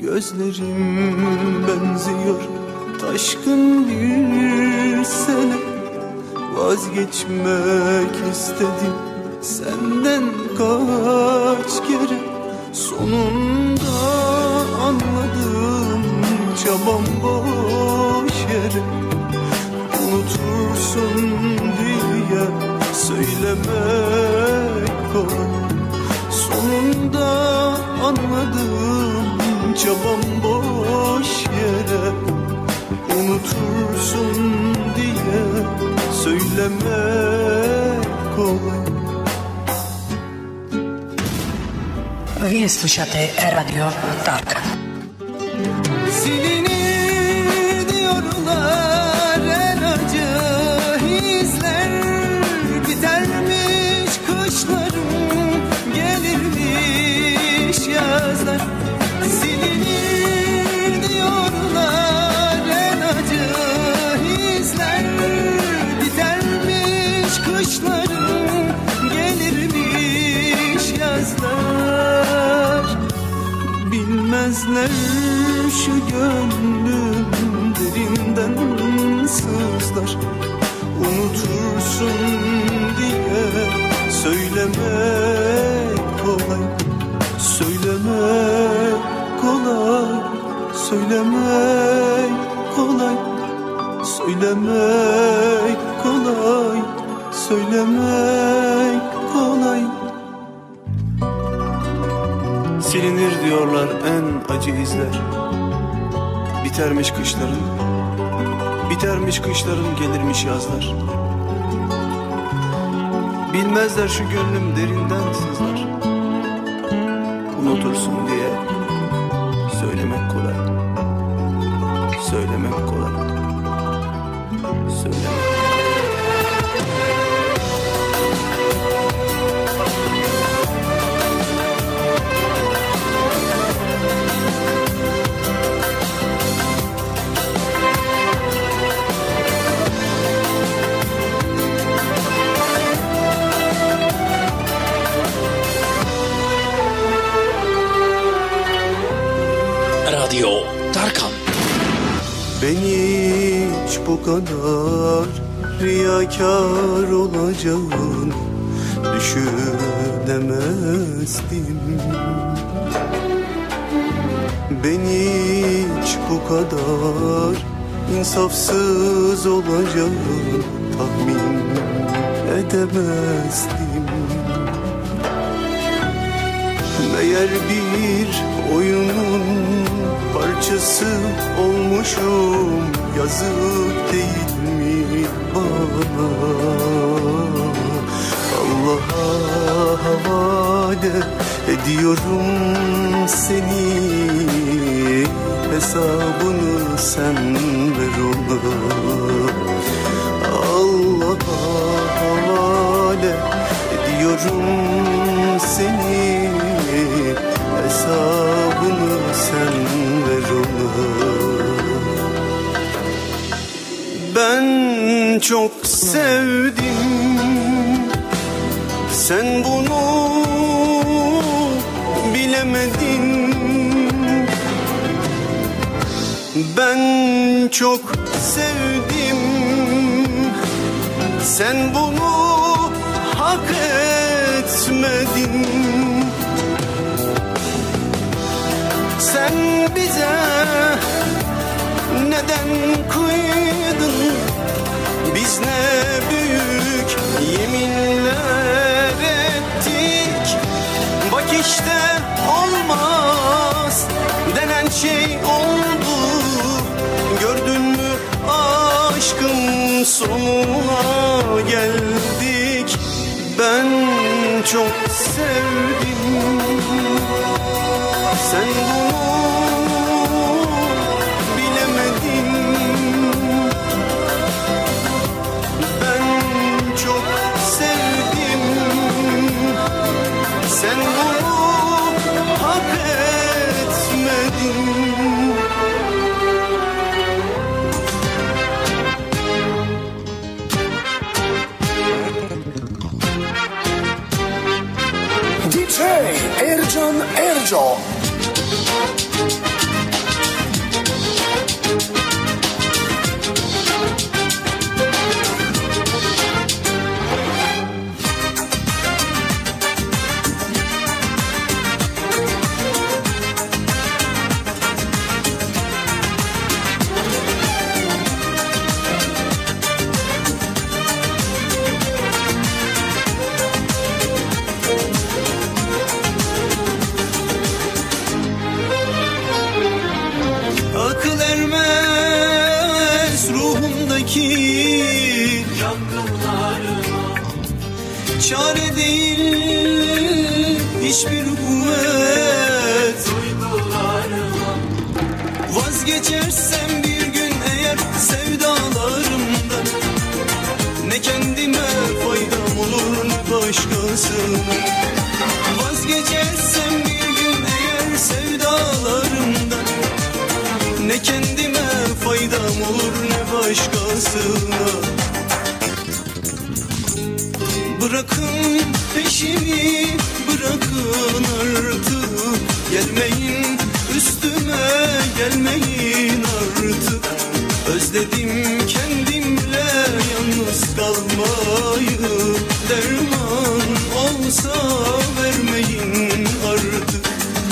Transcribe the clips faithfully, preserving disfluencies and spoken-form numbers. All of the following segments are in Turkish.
Gözlerim benziyor taşkın bir sele. Vazgeçmek istedim senden kaç kere. Sonunda anladım çabam boş yere. Unutursun diye söylemek kolay. Sonunda anladım çabam boş yere. Unutursun diye söylemek kolay. Vi slušate Radio Tarkan. Silinir diyorlar en acı izler. Bitermiş kışlarım, gelirmiş yazlar. Silinir diyorlar en acı izler. Bitermiş kışlarım, gelirmiş yazlar. Bilmezler şu gönlüm derinden sızlar. Unutursun diye söylemek kolay. Söylemek kolay. Söylemek kolay. Söylemek kolay. Söylemek kolay. Silinir diyorlar en acı izler. Bitermiş kışların, bitermiş kışların, gelirmiş yazlar. Bilmezler şu gönlüm derinden sızlar. Unutursun diye söylemek kolay. Söylemek kolay. Söylemek. Radio Tarkan. Ben hiç bu kadar riyakar olacağını düşünemezdim. Ben hiç bu kadar insafsız olacağını tahmin edemezdim. Meğer bir oyunun parçası olmuşum, yazık değil mi bana? Allah'a havale ediyorum seni, hesabını sen ver ona. Allah'a havale ediyorum seni, hesabını sen ver ona. Ben çok sevdim, sen bunu bilemedin. Ben çok sevdim, sen bunu hak etmedin. Sen bize neden kıydın? Biz ne büyük yeminler ettik. Bak işte olmaz denen şey oldu. Gördün mü aşkın sonuna geldik. Ben çok sevdim, sen bunu bilemedin. Ben çok sevdim, sen bunu hak etmedin. D J Ercan Erco. çare değil hiçbir kuvvet. Vazgeçersem bir gün eğer sevdalarımdan, ne kendime faydam olur ne başkasına. Vazgeçersem bir gün eğer sevdalarımdan, ne kendime faydam olur ne başkasına. Bırakın peşimi, bırakın artık, gelmeyin üstüme, gelmeyin artık. Özledim kendimle yalnız kalmayı, derman olsa vermeyin artık.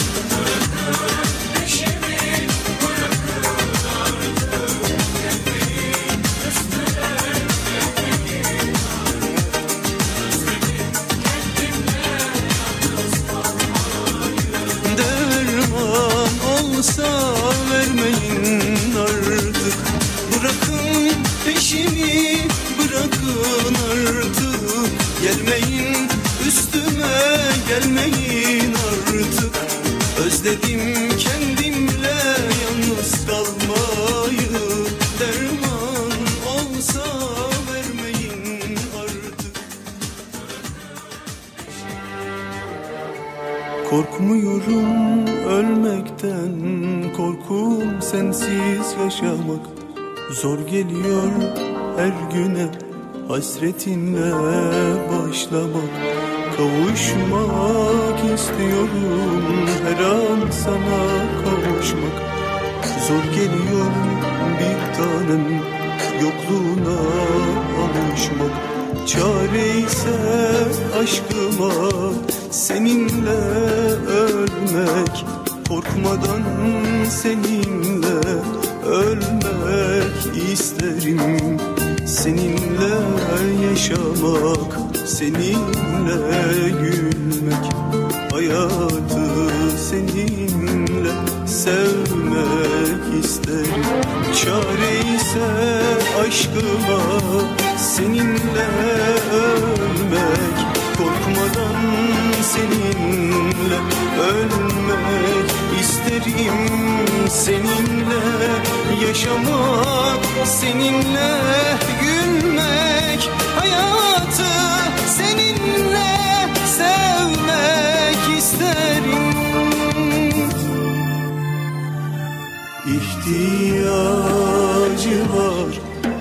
Olsa vermeyin artık. Bırakın peşimi, bırakın artık, gelmeyin üstüme, gelmeyin artık. Özledim kendimle yalnız kalmayı, derman olsa vermeyin artık. Korkmuyorum ölmekten, korkum sensiz yaşamak. Zor geliyor her güne hasretinle başlamak. Kavuşmak istiyorum her an sana kavuşmak. Zor geliyor bir tanem yokluğuna alışmak. Çare ise aşkıma seninle ölmek. Korkmadan seninle ölmek isterim. Seninle yaşamak, seninle gülmek. Hayatı seninle sevmek isterim. Çare ise aşkıma seninle ölmek. Korkmadan seninle ölmek isterim. Seninle yaşamak, seninle gülmek. Hayatı seninle sevmek isterim. İhtiyacı var,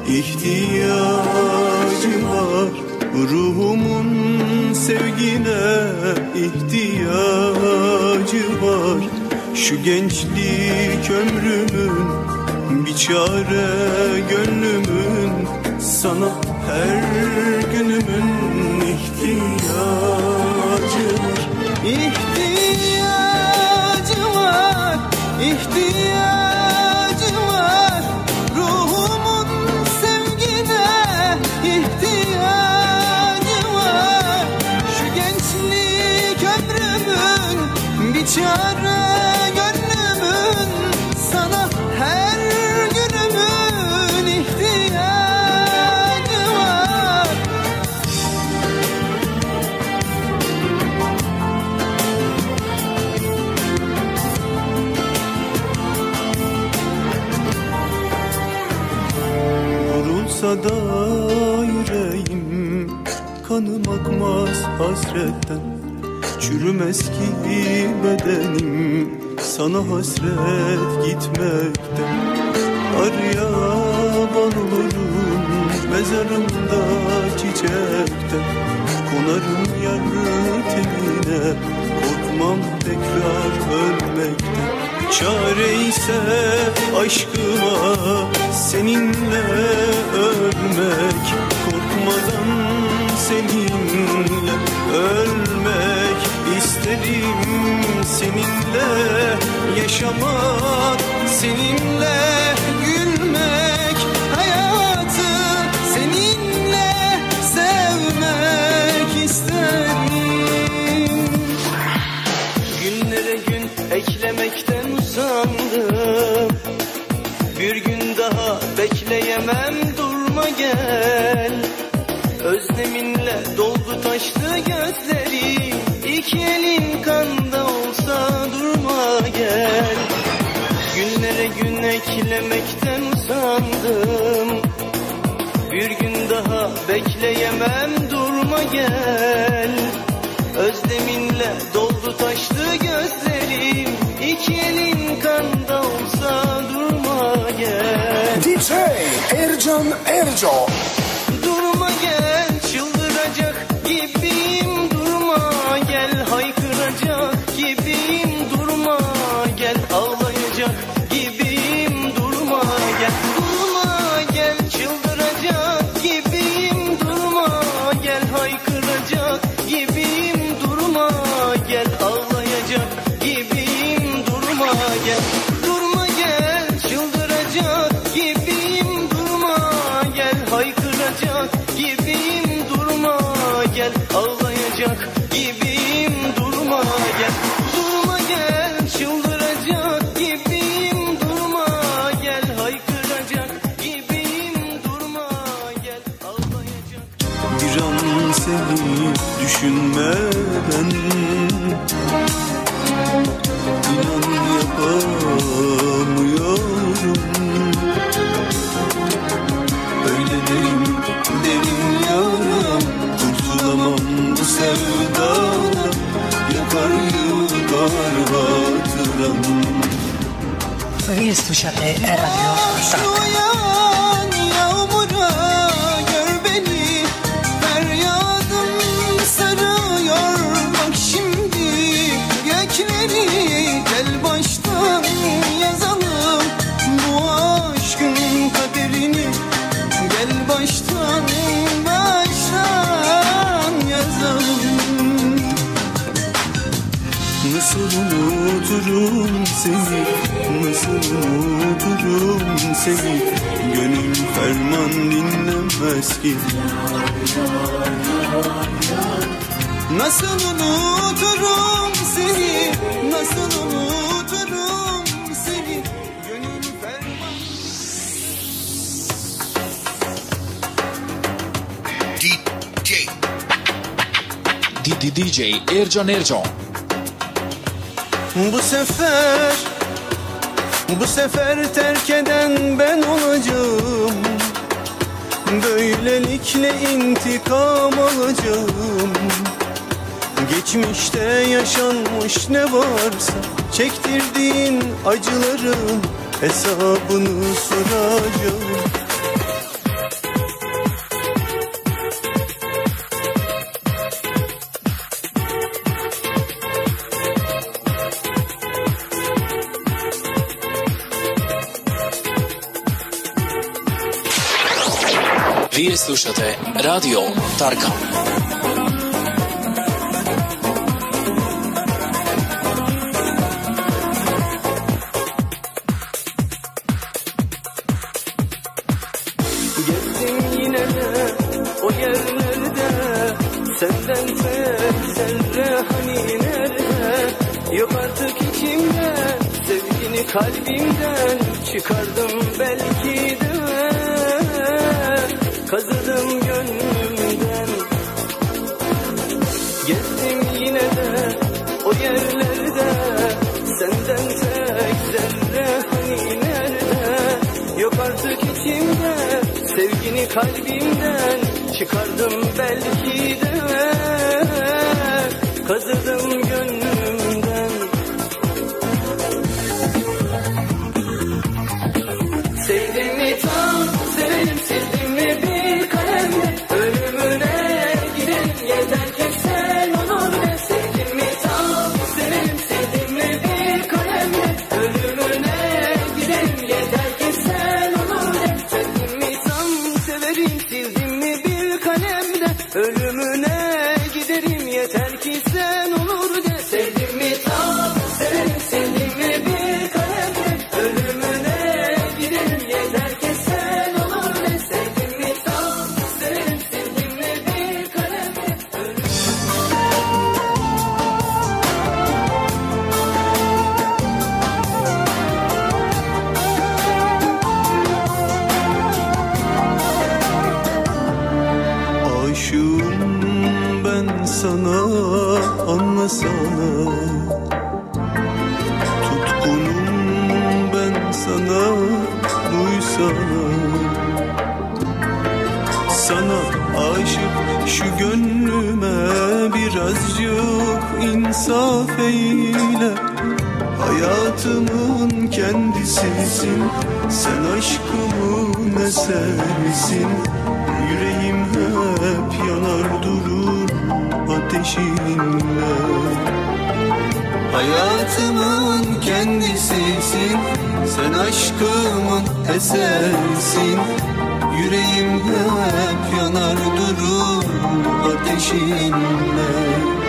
ihtiyacı var. Ruhumun sevgine ihtiyacı var. Şu gençlik ömrümün bir çare gönlümün, sana her günümün ihtiyacı var. İhtiyacı var, ihtiyacı var. Ruhumun sevgine ihtiyacı var. Şu gençlik ömrümün bir çare gönlümün, sana her günümün ihtiyacı var. Vurulsa da yüreğim, kanım akmaz hasretten. Çürümez ki bedenim, sana hasret gitmekten. Arıya bal olurum, mezarımda çiçekten. Konarım yar tenine, korkmam tekrar ölmekten. Çare ise aşkıma seninle ölmek. Korkmadan seninle ölmek isterim. Seninle yaşamak, seninle gülmek. Hayatı seninle sevmek isterim. Günlere gün eklemekten usandım. Bir gün daha bekleyemem, durma gel. Özleminle doldu taştı gözleri. İki elin kanda olsa durma gel. Günlere gün eklemekten usandım. Bir gün daha bekleyemem, durma gel. Özleminle doldu taştı gözlerim. İki elin kanda olsa durma gel. D J Ercan Erco. Durma gel, çıldıracak gibiyim, durma gel. Haykıracak gibiyim, durma gel. Ağlayacak gibiyim, durma gel. Durma gel, çıldıracak gibiyim, durma gel. Haykıracak gibiyim, durma gel. Ağlayacak gibiyim, durma gel. Durma gel, çıldıracak gibiyim, durma gel. Haykıracak gibiyim, durma gel. Ağlayacak gibiyim, durma gel. Durma gel, çıldıracak gibiyim, durma gel. Haykıracak gibiyim, durma gel. Ağlayacak. Bir an seni düşünmeden İnan yapamıyorum. Öyle derin derin yaram, kurtulamam bu sevdadan. Yakar yıkar hatıram. Vi slušate Radio Tarkan. Uyan yağmura, gör beni. Feryadım sarıyor bak şimdi gökleri. Gel baştan yazalım bu aşkın kaderini. Gel baştan baştan yazalım. Nasıl unuturum seni, nasıl unuturum seni. Gönül ferman dinlemez ki. Nasıl unuturum seni, nasıl unuturum seni. Gönül ferman. D J Ercan Ercan. Bu sefer, bu sefer terk eden ben olacağım. Böylelikle intikam alacağım. Geçmişte yaşanmış ne varsa, çektirdiğin acıların hesabını soracağım. Vi slušate Radio Tarkan. Gezdim yine de o yerlerde, senden tek zerre hani nerede. Yok artık içimde, sevgini kalbimden çıkardım belki de. Kazıdım gönlümden. Gezdim yine de o yerlerde, senden tek zerre hani nerede. Yok artık içimde, sevgini kalbimden çıkardım belki de. Kazıdım gönlümden. Sevdim mi tam, severim sevdim mi bir kalemle. Ölümüne gidelim yeter ki sen olur de. Sevdim mi tam, severim sevdim mi bir kalemle. Ölümüne gidelim yeter ki sen olur de. Sevdim mi tam, severim sevdim mi bir kalemle. Ölümüne giderim yeter ki sen olur sana, tutkunum ben sana, duysana. Sana aşık şu gönlüme birazcık insaf eyle. Hayatımın kendisisin, sen aşkımın eserisin. Yüreğim hep yanar durur ateşinle. Hayatımın kendisisin, sen aşkımın eserisin. Yüreğim hep yanar durur ateşinle.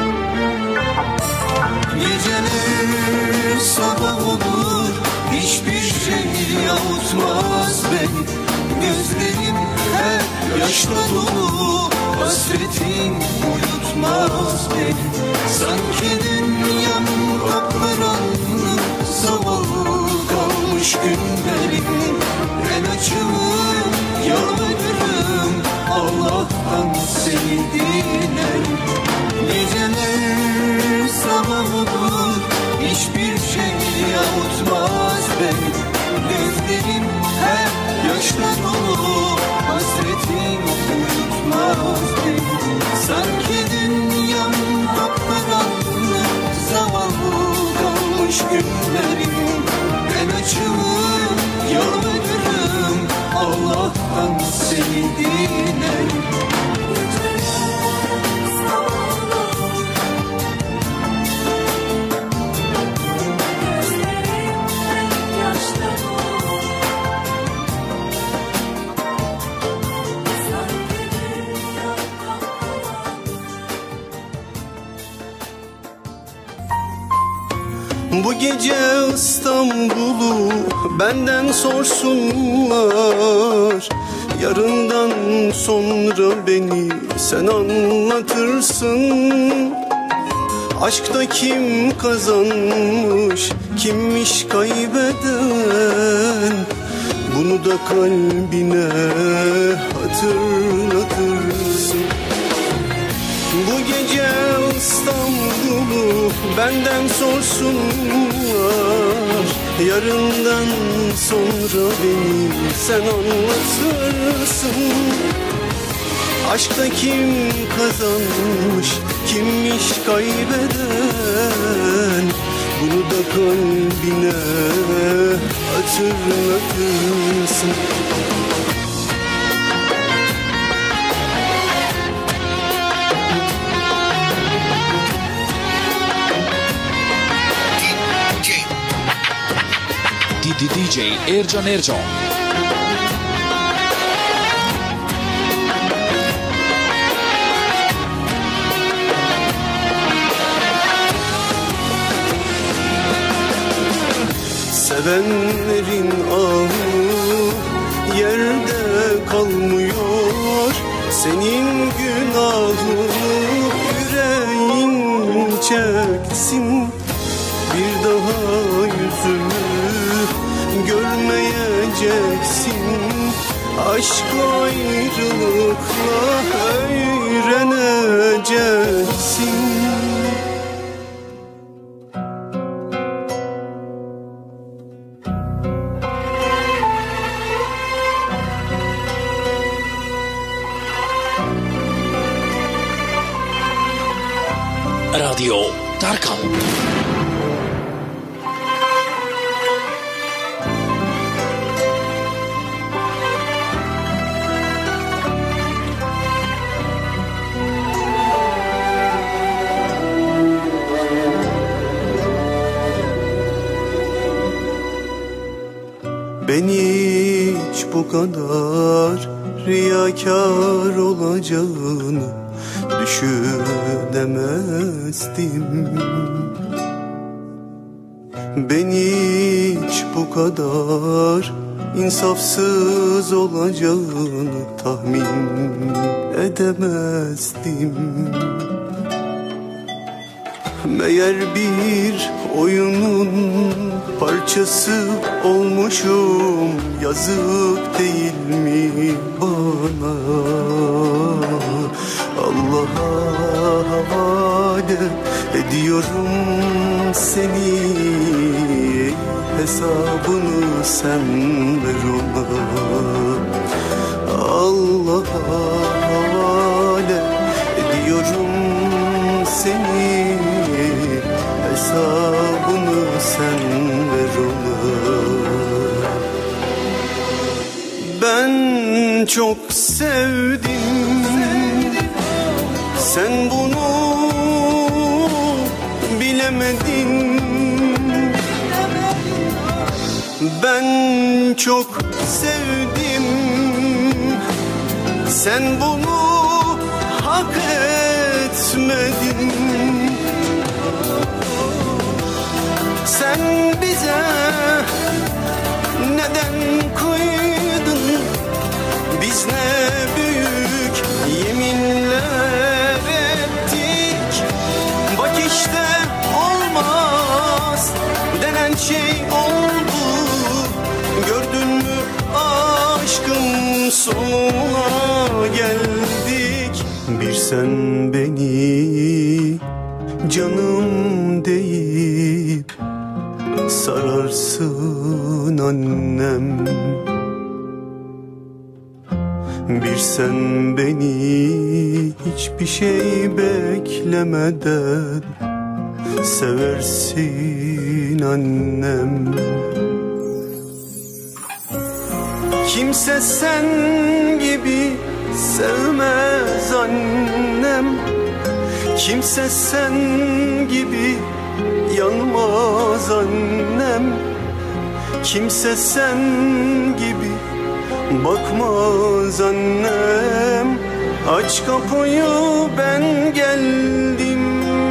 Geceler sabah olur, hiçbir şey yavutmaz beni. Gözlerim hep yaşla dolu, hasretin uyutmaz beni. Sanki dünyam kapkaranlık, zavallı kalmış günlerim. Ben açımın yalvarırım, Allah'tan seni dilerim. Geceler sabah olur, hiçbir şey yavutmaz beni. Gözlerim hep yaşla dolu, hasretin uyutmaz beni. Sanki dünyam kapkaranlık, zavallı kalmış günlerim. Ben açımın yalvarırım, Allah'tan seni dilerim. Bu gece İstanbul'u benden sorsunlar. Yarından sonra beni sen anlatırsın. Aşkta kim kazanmış, kimmiş kaybeden, bunu da kalbine hatırlatırsın. Bu gece İstanbul'u benden sorsunlar. Yarından sonra beni sen anlatırsın. Aşkta kim kazanmış, kimmiş kaybeden, bunu da kalbine hatırlatırsın. D J Ercan Ercan. Sevenlerin ahı yerde kalmıyor. Senin günahını yüreğin çeksin. Bir daha yüzümü görmeyeceksin. Aşk ayrılıkla öğreneceksin. Radio Tarkan. Ben hiç bu kadar riyakar olacağını düşünemezdim. Ben hiç bu kadar insafsız olacağını tahmin edemezdim. Meğer bir oyunun parçası olmuşum, yazık değil mi bana? Allah'a havale havale ediyorum seni. Hesabını sen ver ona. Allah'a havale ediyorum seni. Hesabını sen ver ona. Ben çok sevdim, sen bunu bilemedin. Ben çok sevdim, sen bunu hak etmedin. Sen bize neden koydun? Biz ne büyük yeminler ettik. Bak işte olmaz denen şey oldu. Gördün mü aşkın sonuna geldik. Bir sen beni canım deyip sararsın annem. Bir sen beni hiçbir şey beklemeden seversin annem. Kimse sen gibi sevmez annem. Kimse sen gibi yanmaz annem. Kimse sen gibi bakmaz annem. Aç kapıyı ben geldim,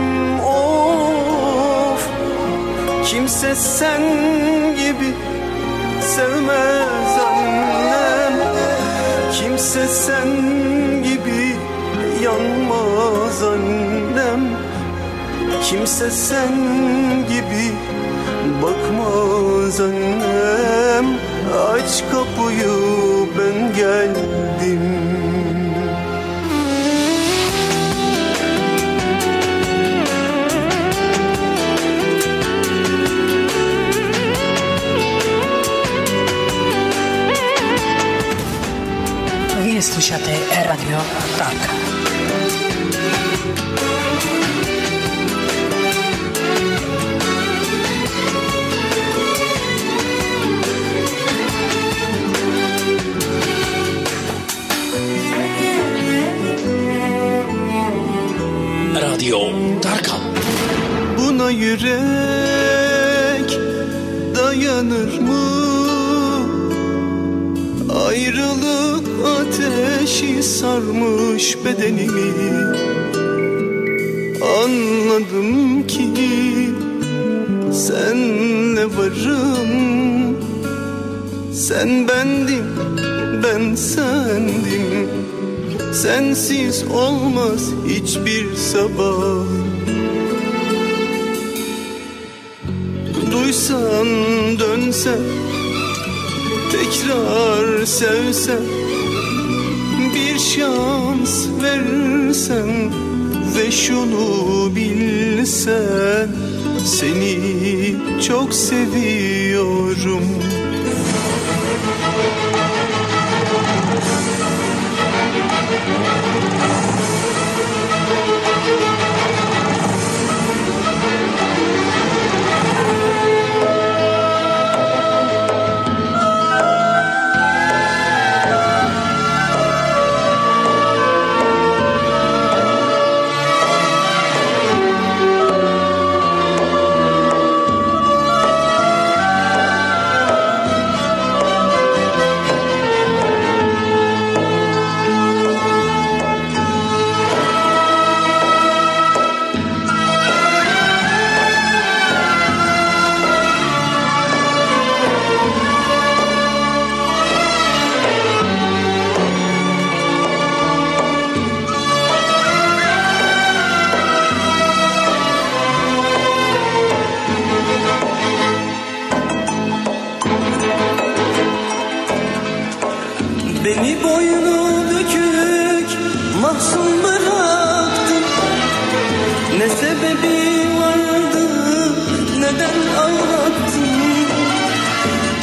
of. Kimse sen gibi sevmez annem. Kimse sen gibi yanmaz annem. Kimse sen gibi bakmaz annem. Aç kapıyı ben geldim. Vi slušate Radio Tarkan. Radio Tarkan. Buna yürek dayanır mı? Ayrılık ateşi sarmış bedenimi. Anladım ki senle varım. Sen bendim, ben sendim. Sensiz olmaz hiçbir sabah. Duysan dönsen, tekrar sevsen, bir şans versen ve şunu bilsen, seni çok seviyorum.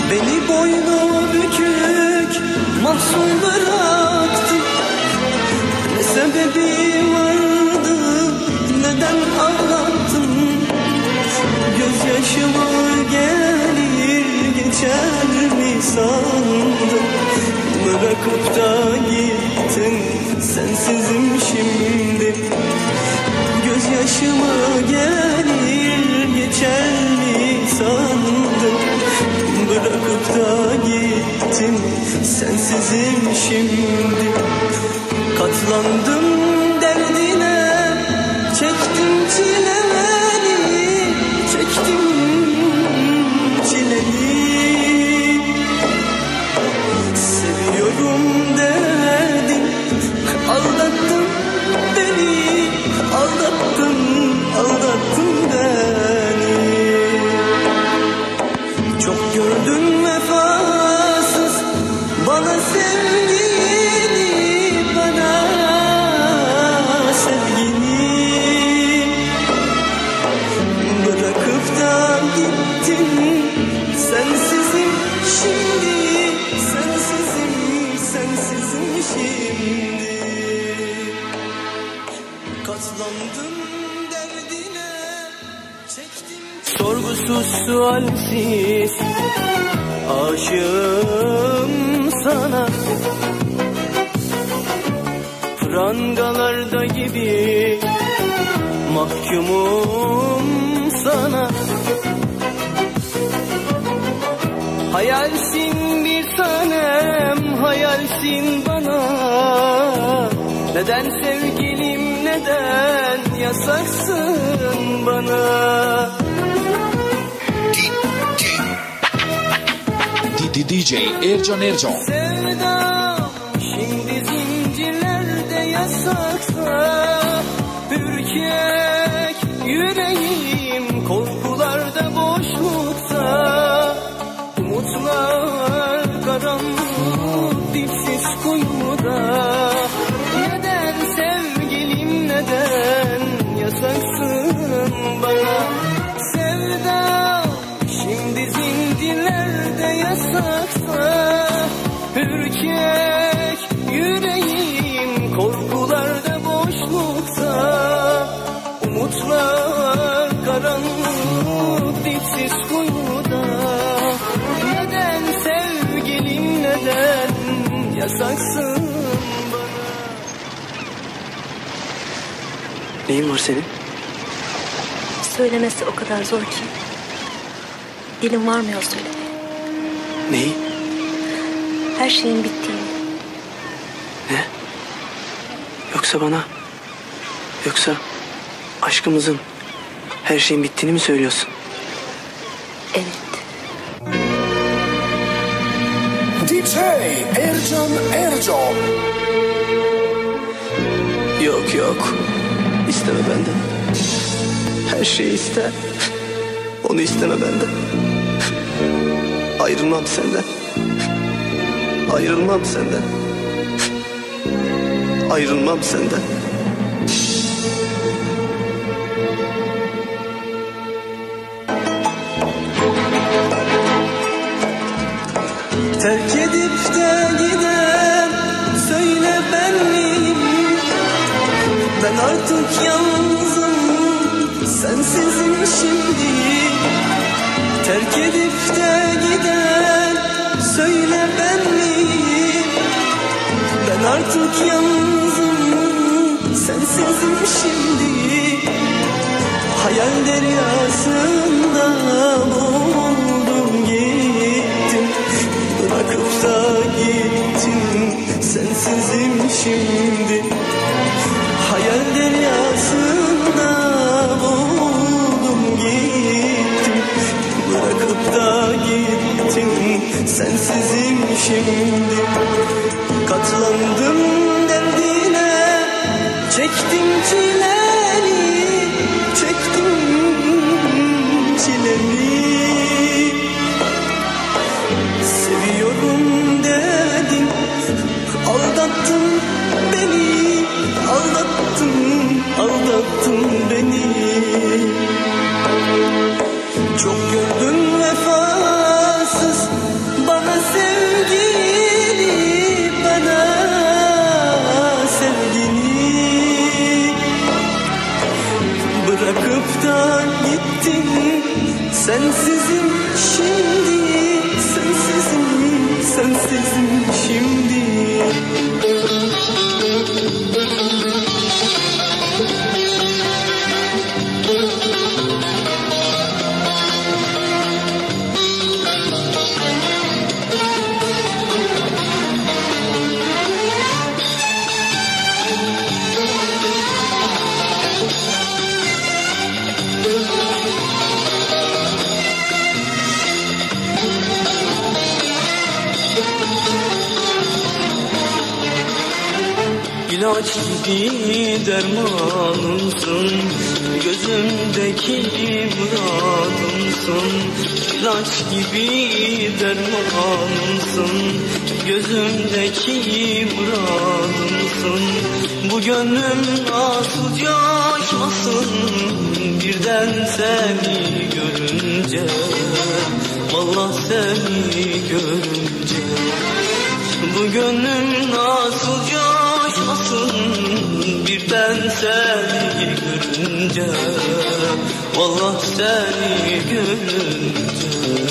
Beni boynu bükük mahzun bıraktın. Ne sebebi vardı, neden ağlattın? Gözyaşıma gelir geçer mi sandın? Bırakıp da gittin, sensizim şimdi. Gözyaşıma gelir geçer mi sandın? Bırakıp da gittin, sensizim şimdi. Katlandım derdine, çektim çileni, çektim çileni. Seviyorum dedin, aldattın beni, aldattın, aldattın beni. Çok gördün vefasız bana sevgini, bana sevgini. Bırakıp da gittin, sensizim şimdi, sensizim, sensizim şimdi. Katlandım derdine, çektim. Sorgusuz sualsiz aşığım sana. Prangalarda gibi mahkumum sana. Hayalsin bir tanem, hayalsin bana. Neden sevgilim, neden yasaksın bana? D J Ercan Ercan. Sevdam şimdi zincirlerde yasaksa, ürkek yüreğim korkularda boşlukta. Umutlar karanlık dipsiz kuyuda. Neden sevgilim, neden yasaksın bana? Sevdam şimdi zincirlerde yasaksa, ürkek yüreğim korkularda boşlukta. Umutlar karanlık dipsiz kuyuda. Neden sevgilim, neden yasaksın bana? Neyin var senin? Söylemesi o kadar zor ki dilim varmıyor söylemeye. Neyi? Her şeyin bittiğini. Ne? Yoksa bana, yoksa aşkımızın, her şeyin bittiğini mi söylüyorsun? Evet. D J Ercan Ercan. Yok yok, isteme benden. Her şeyi iste, onu isteme benden. Ayrılmam senden. Ayrılmam senden. Ayrılmam senden. Terk edip de giden söyle ben miyim? Ben artık yalnızım, sensizim şimdi. Terk edip de giden söyle ben miyim? Ben artık yalnızım, sensizim şimdi. Hayal deryasında boğuldum gittim. Bırakıp da gittim, sensizim şimdi. Hayal deryasında boğuldum gittim. Bırakıp da gittim, sensizim şimdi. Katlandım derdine, çektim çileni, çektim çileni. Seviyorum dedin, aldattın beni, aldattın, aldattın beni. Çok gördün vefasız İlaç gibi dermanımsın, gözümdeki muradımsın. İlaç gibi dermanımsın, gözümdeki muradımsın. Bu gönlüm nasıl coşmasın birden seni görünce, vallahi seni görünce. Bu gönlüm nasıl coşmasın birden seni görünce, vallahi seni görünce.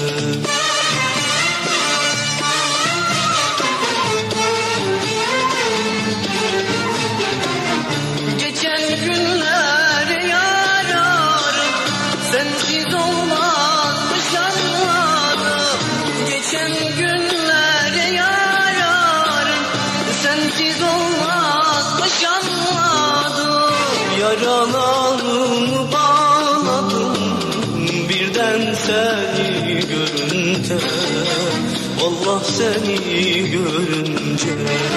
Geçen günler yararım, sensiz olmazmış anladım. Geçen günler yararım, sensiz olmazmış anladım. Yaralarımı bağladım birden seni görünce, vallahi seni görünce.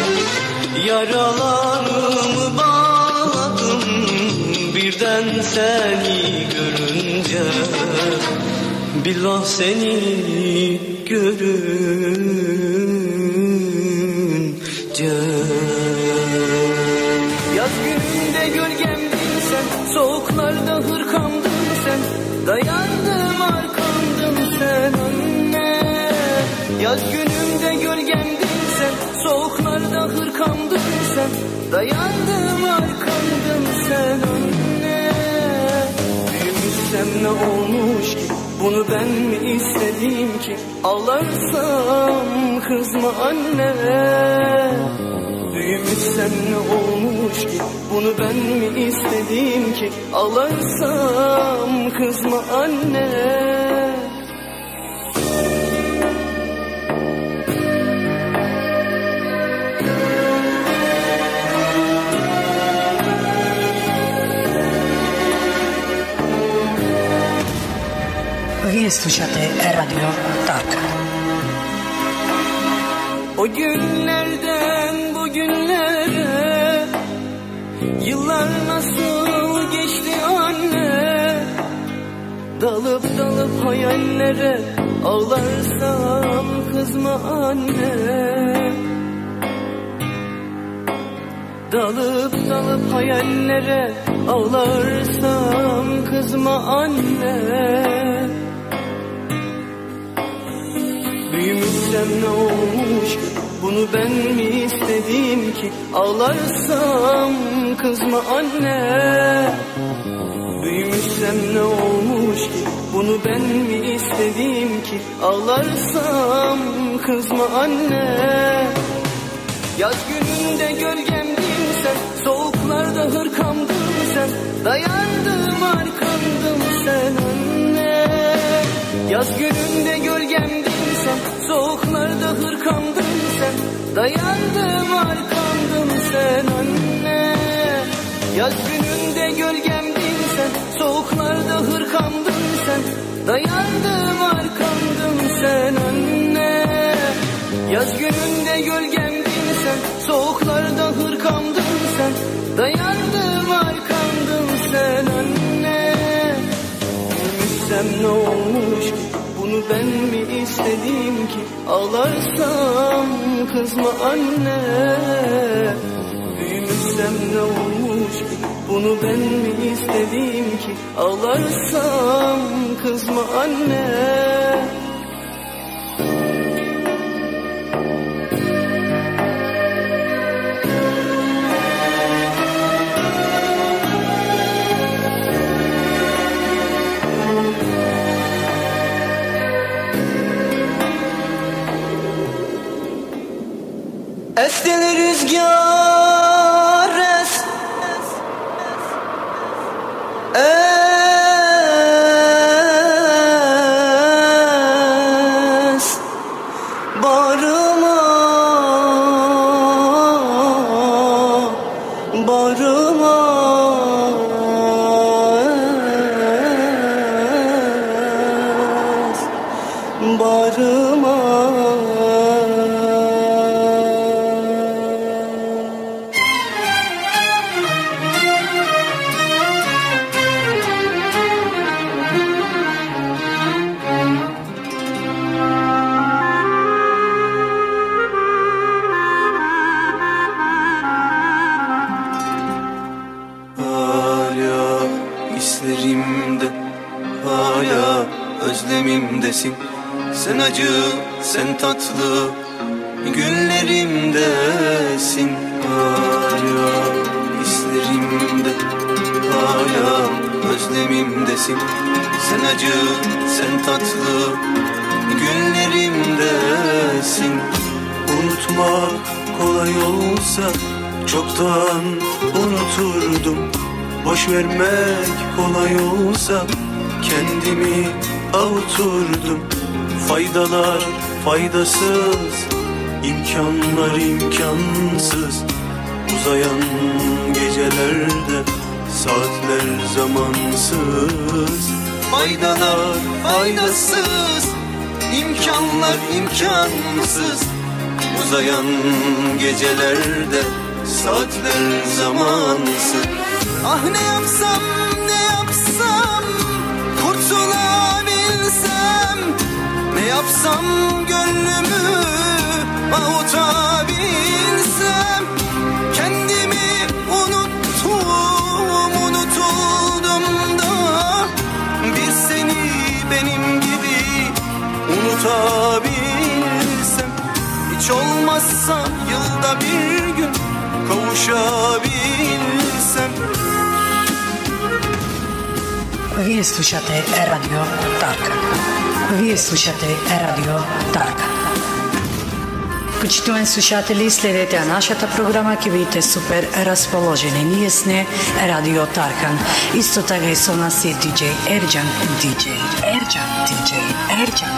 Yaralarımı bağladım birden seni görünce, billah seni görünce. Yaz gününde gölgemdin sen, soğuklarda hırkamdın sen, dayandım arkamdın sen anne. Yaz günümde gölgemdin sen, soğuklarda hırkamdın sen, dayandım arkamdın sen anne. Büyümüşsem ne olmuş ki, bunu ben mi istedim ki, ağlarsam kızma anne. Büyümüşsem ne olmuş ki, bunu ben mi istedim ki, ağlarsam kızma anne. Vi slušate Radio Taka. O günlerden bugünlere yıllar nasıl geçti anne. Dalıp dalıp hayallere ağlarsam kızma anne. Dalıp dalıp hayallere ağlarsam kızma anne. Büyümüşsem ne olmuş ki, bunu ben mi istedim ki, ağlarsam kızma anne. Büyümüşsem ne olmuş ki, bunu ben mi istedim ki, ağlarsam kızma anne. Yaz gününde gölgemdin sen, soğuklarda hırkamdın sen, dayandım arkamdın sen anne. Yaz gününde gölgemdin sen, soğuklarda hırkamdın sen, dayandım arkamdın sen anne. Yaz gününde gölgemdin sen, soğuklarda hırkamdın sen, dayandım arkamdın sen anne. Yaz gününde gölgemdin sen, soğuklarda hırkamdın sen, dayandım arkamdın sen anne. Büyümüşsem ne olmuş ki, bunu ben mi istedim ki, ağlarsam kızma anne. Büyümüşsem ne olmuş ki, bunu ben mi istedim ki, ağlarsam kızma anne. Esti rüzgar es, es bağrıma, bağrıma es, bağrıma. günlerimdesin. Sen acı, sen tatlı, günlerimdesin. Hala hislerimde, hala özlemimdesin. Sen acı, sen tatlı, günlerimdesin. Unutmak kolay olsa çoktan unuturdum. Boş vermek kolay olsa kendimi avuturdum. Faydalar faydasız, imkanlar imkansız. Uzayan gecelerde saatler zamansız. Faydalar faydasız, imkanlar imkansız. Uzayan gecelerde saatler zamansız. Ah ne yapsam ne yapsam kurtulabilsem, ne yapsam gönlümü avutabilsem. Kendimi unuttum, unutuldum da bir seni benim gibi unutabilsem. Hiç olmazsa yılda bir gün kavuşabilsem. Вие слушате Радио Тарка. Вие слушате Радио Тарка. Почитувани слушатели, следете нашата програма, ќе бидете супер расположени. Ние сме Радио Таркан. Исто така и со нас е диџеј Ерџан, диџеј Ерџан, диџеј Ерџан.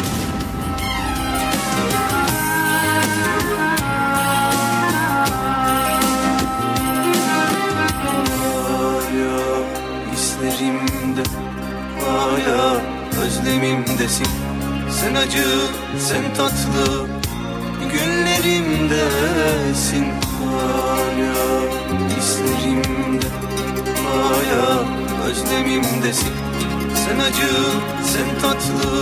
Hislerimde, hala özlemimdesin. Sen acı, sen tatlı, günlerimdesin. Hala hislerimde, hala özlemimdesin. Sen acı, sen tatlı,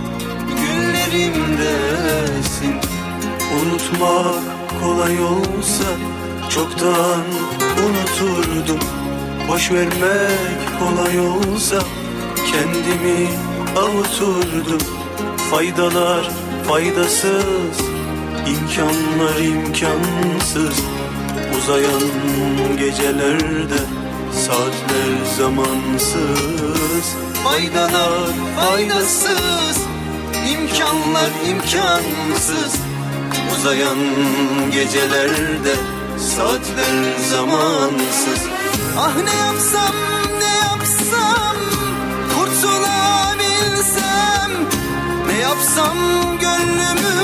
günlerimdesin. Unutmak kolay olsa çoktan unuturdum. Boş vermek kolay olsa kendimi avuturdum. Faydalar faydasız, imkanlar imkansız. Uzayan gecelerde saatler zamansız. Faydalar faydasız, imkanlar imkansız. Uzayan gecelerde saatler zamansız. Ah ne yapsam ne yapsam kurtulabilsem, ne yapsam gönlümü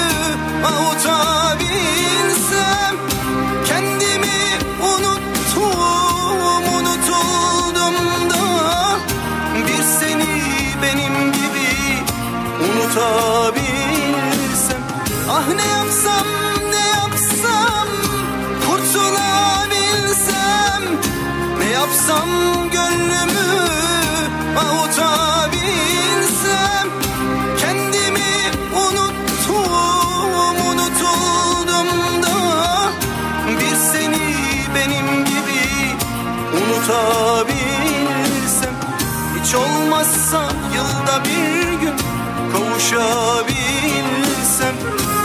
avutabilsem. Kendimi unuttum, unutuldum da bir seni benim gibi unutabilsem. Ah ne yapsam ne yapsam kurtulabilsem, ne yapsam gönlümü avutabilsem. Kendimi unuttum, unutuldum da bir seni benim gibi unutabilsem. Hiç olmazsa yılda bir gün kavuşabilsem.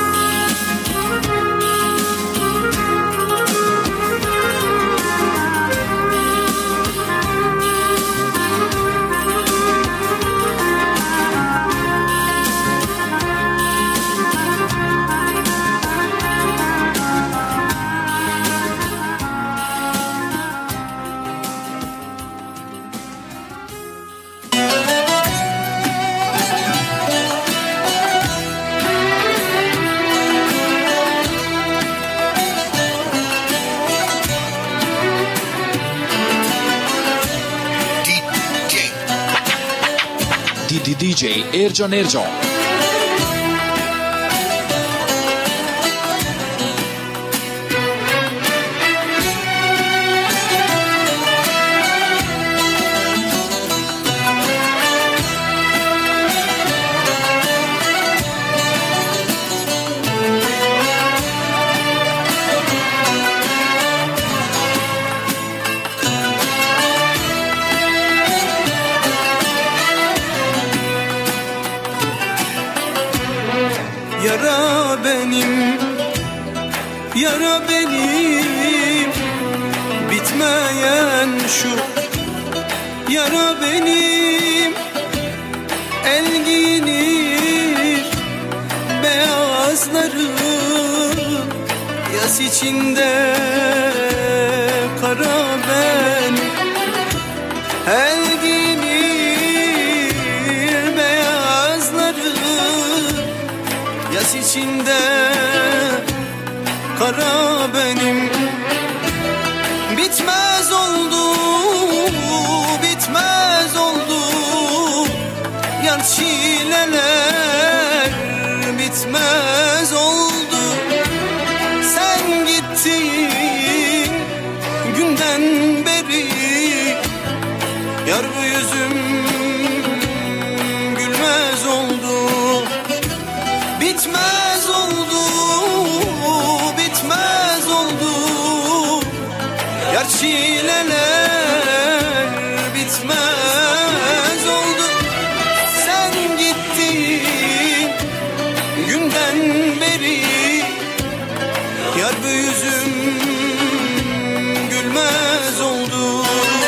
diđej Erđan Erđan. yara benim, yara benim, bitmeyen şu yara benim. El giyinir beyazları, yas içinde kara benim. El giyinir beyazları, yas içinde kara benim. Bitmez oldu, bitmez oldu yar çileler, bitmez oldu. Sen gittin günden beri, yar bu yüzüm gülmez oldu. Bitmez oldu, bitmez oldu yar çileler, bitmez oldu. Sen gittin günden beri, yar bu yüzüm gülmez oldu.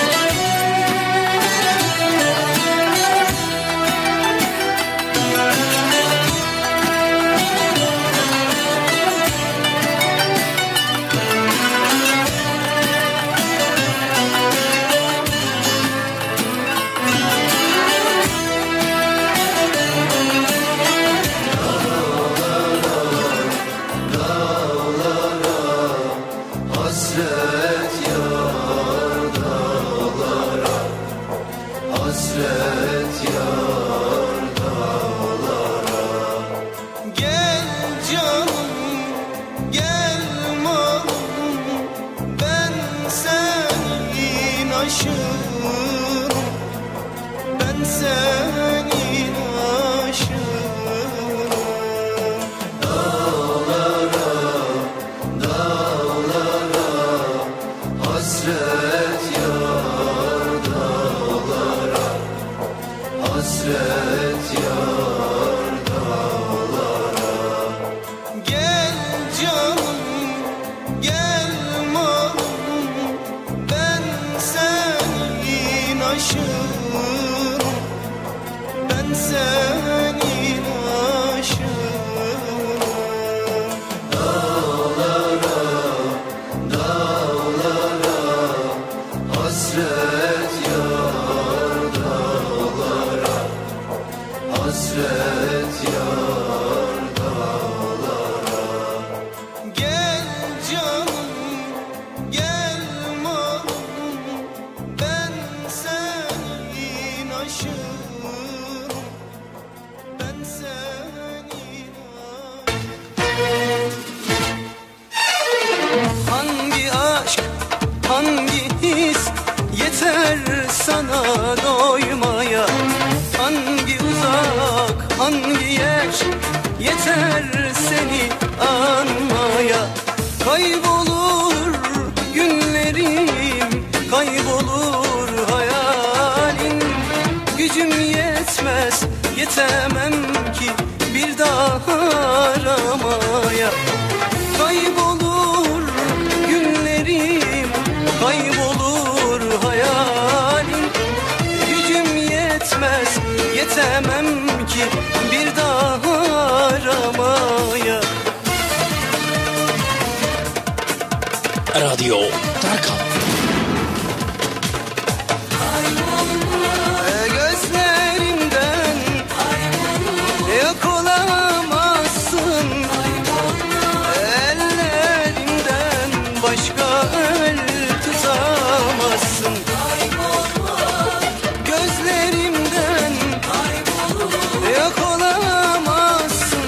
Radio Tarkan. Gözlerimden yok olamazsın, ellerimden başka el tutamazsın. Gözlerimden yok olamazsın,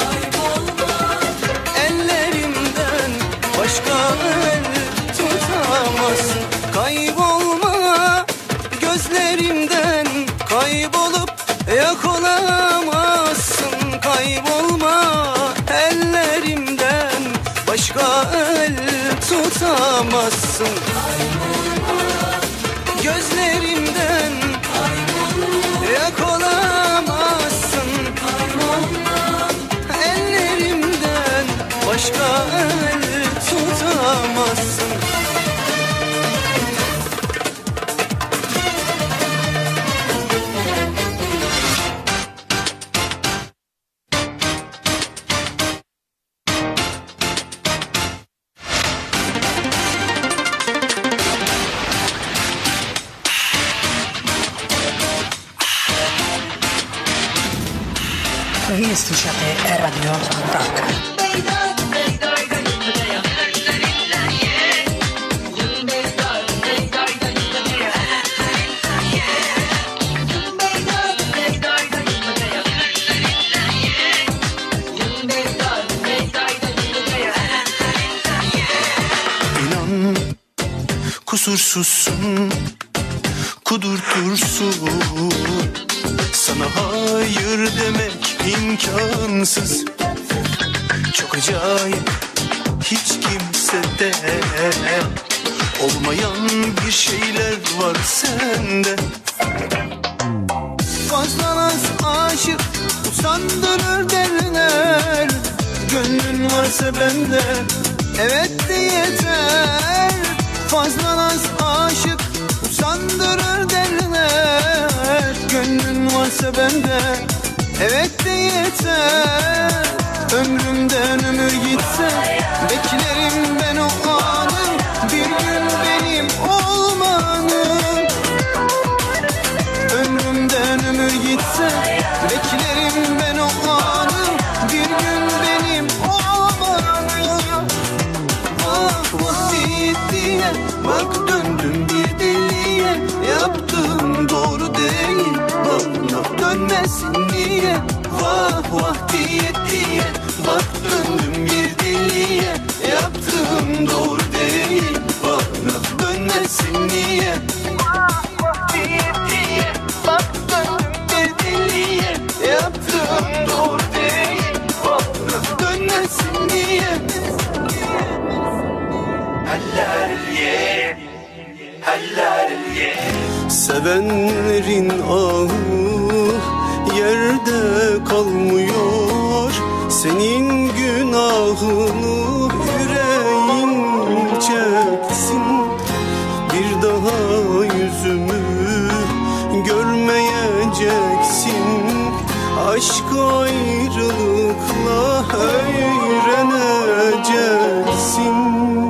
ellerimden başka el tutamazsın. Kaybolma gözlerimden, kaybolup yok olamazsın. Kaybolma ellerimden, başka el tutamazsın. Gözlerimden yok olamazsın, ellerimden Вие слушате Радио Таркан. İnan kusursuzsun, kudurtursun. Sana hayır demek imkansız. Çok acayip, hiç kimsede olmayan bir şeyler var sende. Fazla naz aşık usandırır derler. Gönlün varsa bende evet de yeter. Fazla naz aşık usandırır derler. Gönlün varsa bende evet de yeter. Ömrümden ömür gitse beklerim ben o anı. Bir gün benim olmanı. Ömrümden ömür gitse beklerim ben o anı. Bir gün benim olmanı. Ah vah diye bak döndüm bir deliye. Yaptığım doğru değil, bana dönmesin niye? Vah vah diye diye bak döndüm bir deliye. Yaptığım doğru değil, bana dönmesin niye? Vah vah diye diye bak döndüm bir deliye. Yaptığım doğru değil, bana dönmesin niye? Halleriye, halleriye. Sevenlerin ahı yerde kalmıyor. Senin günahını yüreğin çeksin. Bir daha yüzümü görmeyeceksin. Aşk ayrılıkla öğreneceksin.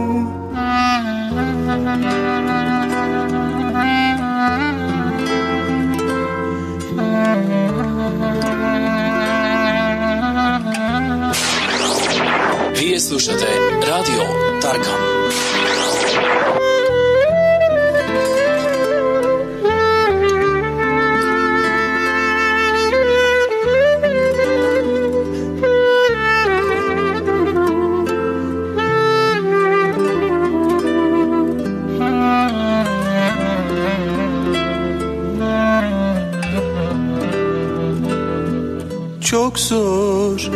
Вие слушате Радио Таркан. Çok zor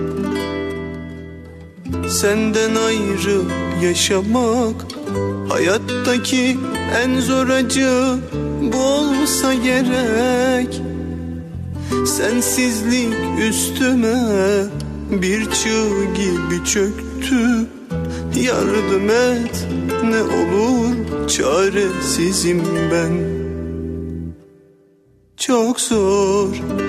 senden ayrı yaşamak. Hayattaki en zor acı bu olsa gerek. Sensizlik üstüme bir çığ gibi çöktü. Yardım et ne olur, çaresizim ben. Çok zor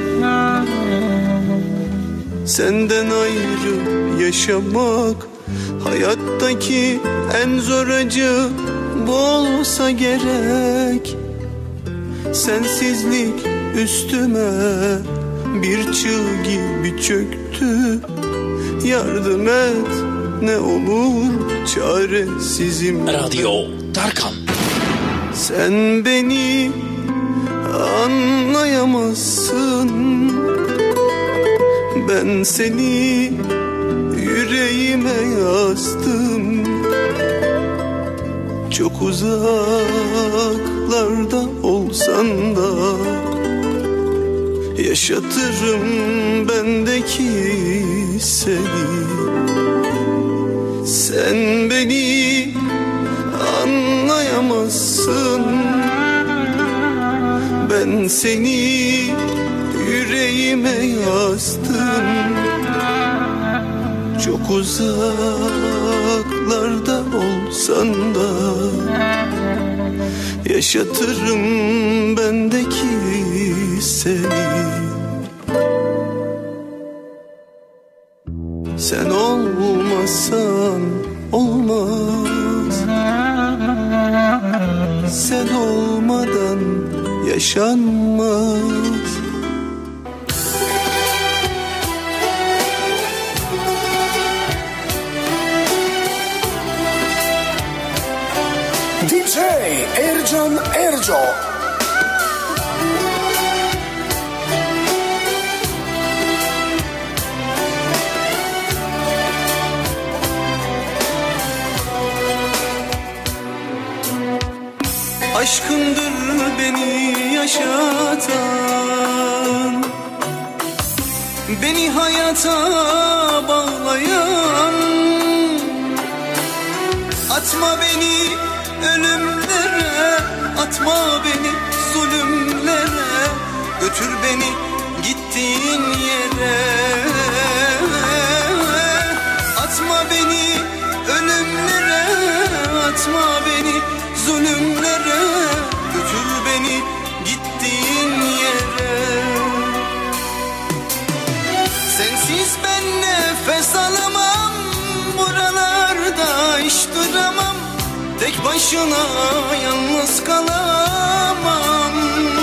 senden ayrı yaşamak. Hayattaki en zor acı bu olsa gerek. Sensizlik üstüme bir çığ gibi çöktü. Yardım et ne olur, çaresizim. Radyo Tarkan. Sen beni anlayamazsın. Ben seni yüreğime yazdım. Çok uzaklarda olsan da yaşatırım bendeki seni. Sen beni anlayamazsın. Ben seni yüreğime yazdım. Çok uzaklarda olsan da yaşatırım bendeki seni. Sen olmasan olmaz. Sen olmadan yaşanmaz. D J Ercan Ercan. Aşkındır beni yaşatan, beni hayata bağlayan. Atma beni ölümlere, atma beni zulümlere, götür beni gittiğin yere. Atma beni ölümlere, atma beni zulümlere, götür beni gittiğin yere. Sensiz ben nefes alamam, buralarda hiç duramam. Tek başına yalnız kalamam.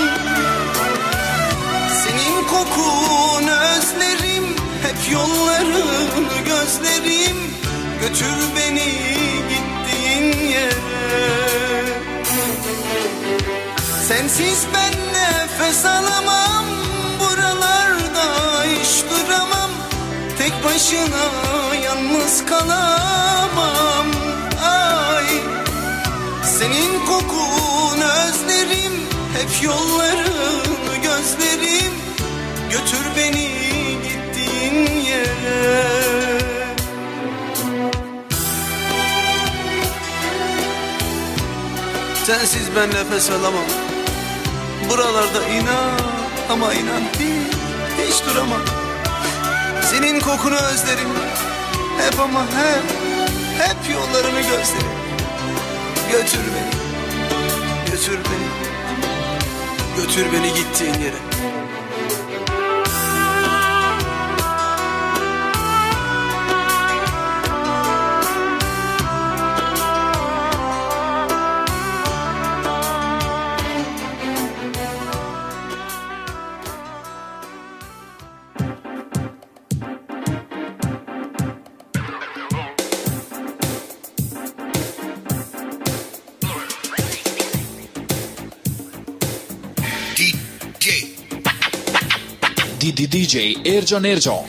Senin kokunu özlerim, hep yollarını gözlerim. Götür beni gittiğin yere. Sensiz ben nefes alamam, buralarda hiç duramam. Tek başına yalnız kalamam. Ay, senin kokunu özlerim, hep yollarını gözlerim. Götür beni gittiğin yere. Sensiz ben nefes alamam, buralarda inan ama inan hiç, hiç duramam. Senin kokunu özlerim, hep ama hep, hep yollarını gözlerim. Götür beni, götür beni, götür beni gittiğin yere. D J Ercan Ercan.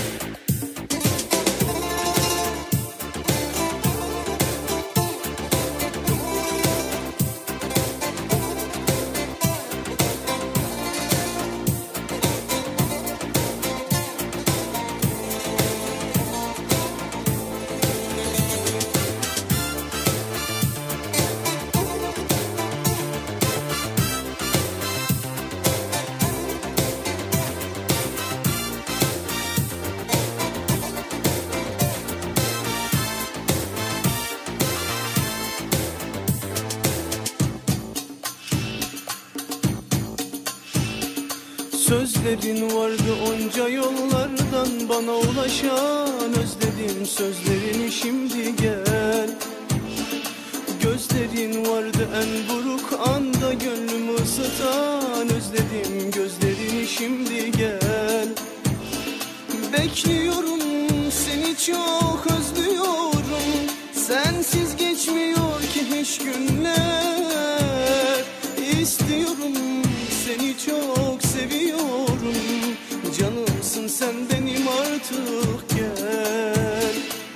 Sözlerin vardı onca yollardan bana ulaşan. Özledim sözlerini, şimdi gel. Gözlerin vardı en buruk anda gönlümü ısıtan. Özledim gözlerini, şimdi gel. Bekliyorum seni, çok özlüyorum. Sensiz geçmiyor ki hiç günler. İstiyorum seni, çok seviyorum. Canımsın sen benim, artık gel.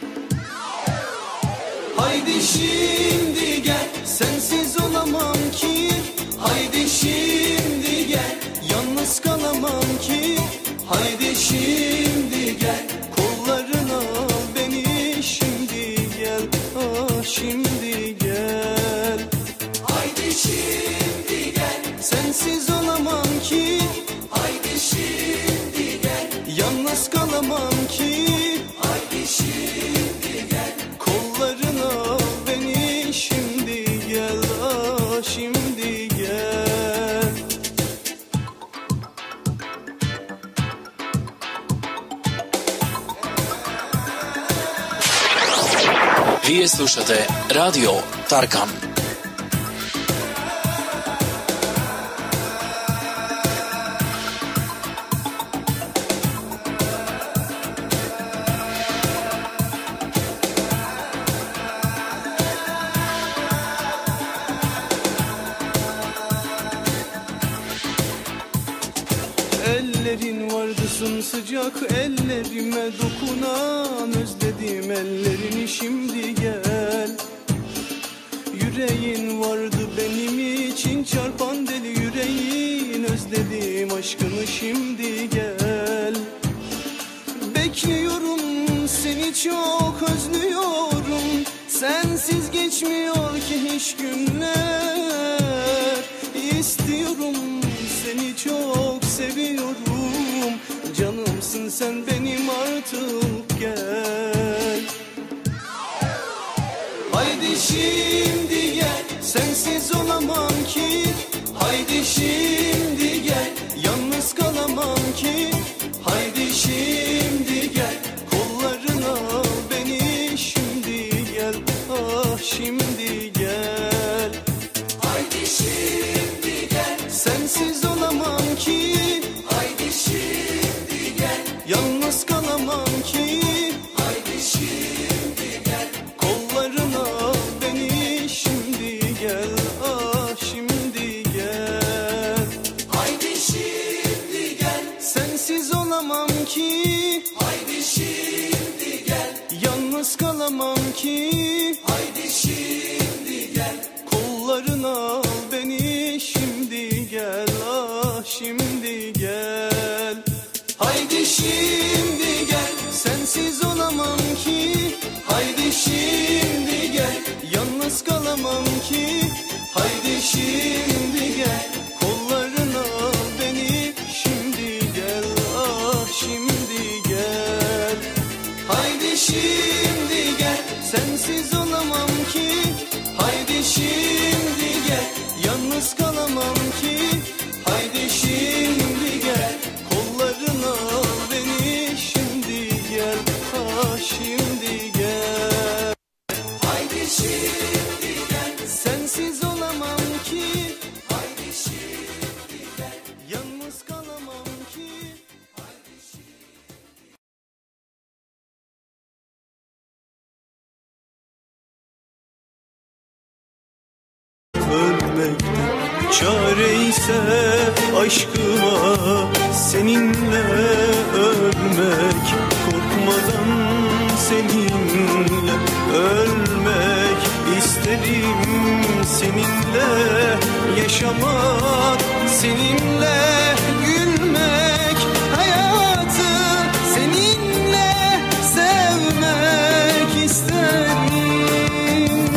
Haydi şimdi gel, sensiz olamam ki. Haydi şimdi gel, yalnız kalamam ki. Haydi şimdi gel, kollarına beni, şimdi gel. Ah şimdi gel. Haydi şimdi gel, sensiz olamam ki. Haydi şimdi gel, yalnız kalamam ki. Haydi şimdi gel, kollarına beni, şimdi gel. Ah şimdi gel. Vi slušate Radio Tarkan. sıcak ellerime dokunan özledim ellerini şimdi gel. Yüreğin vardı benim için çarpan deli yüreğin, özledim aşkını şimdi gel. Bekliyorum seni çok özlüyorum, sensiz geçmiyor ki hiç günler. İstiyorum seni çok seviyorum, canımsın sen benim artık gel. Haydi şimdi gel, sensiz olamam ki. Haydi şimdi gel, yalnız kalamam ki. Haydi şimdi gel, kollarına al beni şimdi gel. Ah şimdi gel. Haydi şimdi gel, sensiz olamam ki. Haydi şimdi gel, yalnız kalamam ki. Haydi şimdi gel, kollarına al beni şimdi gel. Ah şimdi gel. Haydi şimdi gel, sensiz olamam ki. Haydi şimdi gel, yalnız kalamam ki. Haydi şimdi gel, kollarına al beni şimdi gel. Ah şimdi gel. Haydi şimdi gel, sensiz olamam ki. Haydi şimdi gel, yalnız kalamam ki. Haydi şimdi gel, kollarına al beni şimdi gel. Ah şimdi gel. Haydi şimdi gel, sensiz olamam ki. Haydi şimdi gel, yalnız kalamam ki. Haydi şimdi gel, kollarına al beni şimdi gel. Ah şimdi gel. Haydi şimdi gel, sensiz olamam ki. Haydi şimdi gel, yalnız kalamam ki. Haydi şimdi. Ölmekten çare ise aşkıma seninle ölmek, korkmadan seninle ölmek isterim, seninle yaşamak, seninle gülmek, hayatı seninle sevmek isterim.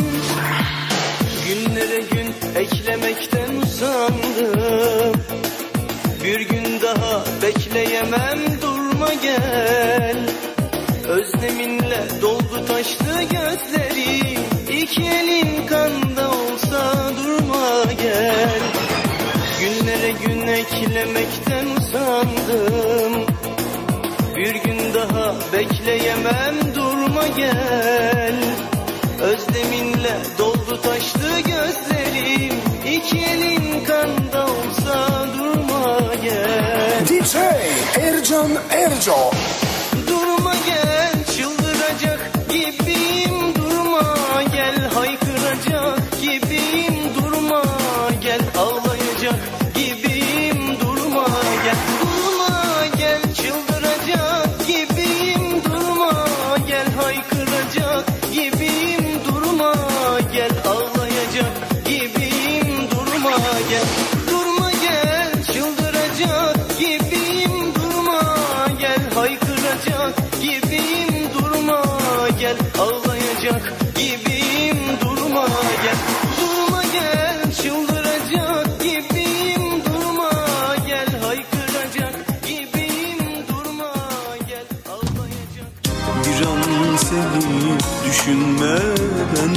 Günlere gün eklemekten usandım, bir gün daha bekleyemem, durma gel. Özleminle doldu taştı gözlerim, iki elin kanda olsa durma gel. Günlere gün eklemekten usandım, bir gün daha bekleyemem, durma gel. Özleminle doldu taştı gözlerim, iki elin kanda olsa durma gel. D J Ercan Erco. Durma gel, çıldıracak gibiyim, durma gel. Haykıracak gibiyim, durma gel. Ağlayacak gibiyim, durma gel. Durma gel, çıldıracak gibiyim, durma gel. Haykıracak gibiyim, durma gel. Ağlayacak gibiyim, durma gel. Durma gel, çıldıracak gibiyim, durma gel. Haykıracak gibiyim, durma gel. Ağlayacak gibiyim, durma gel. Durma gel, çıldıracak gibiyim, durma gel. Haykıracak gibiyim, durma gel. Ağlayacak. Bir an seni düşünmeden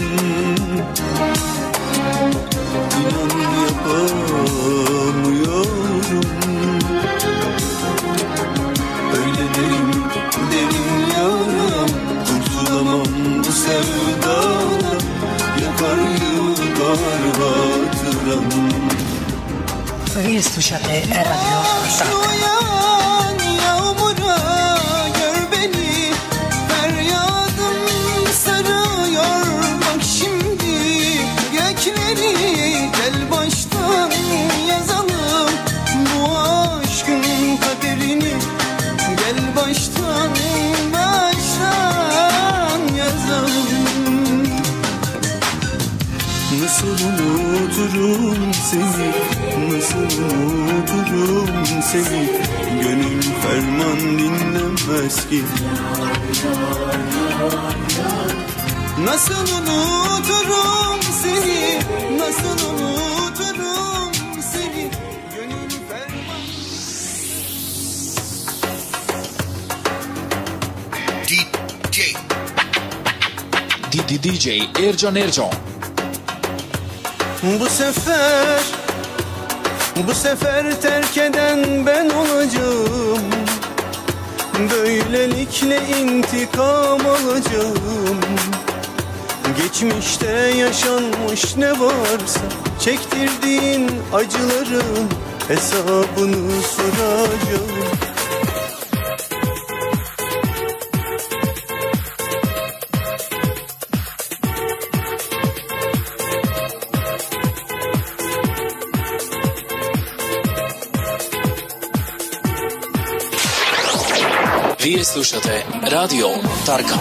İnan yapamıyorum. Öyle derin derin yaram, kurtulamam bu sevdadan. Yakar yıllar hatıram. Vi slušate Radio Tarkan. Uyan yağmura, gör beni, feryadım sarıyor. Bak şimdi gökleri gel baştan yazalım, bu aşkın kaderini gel unuturum seni, nasıl unuturum seni, gönül ferman dinlemez ki. Nasıl unuturum seni, nasıl unuturum seni, gönül ferman. D J D J Ercan Ercan. Bu sefer, bu sefer terk eden ben olacağım. Böylelikle intikam alacağım. Geçmişte yaşanmış ne varsa, çektirdiğin acıların hesabını soracağım. Вие слушате Радио Таркан.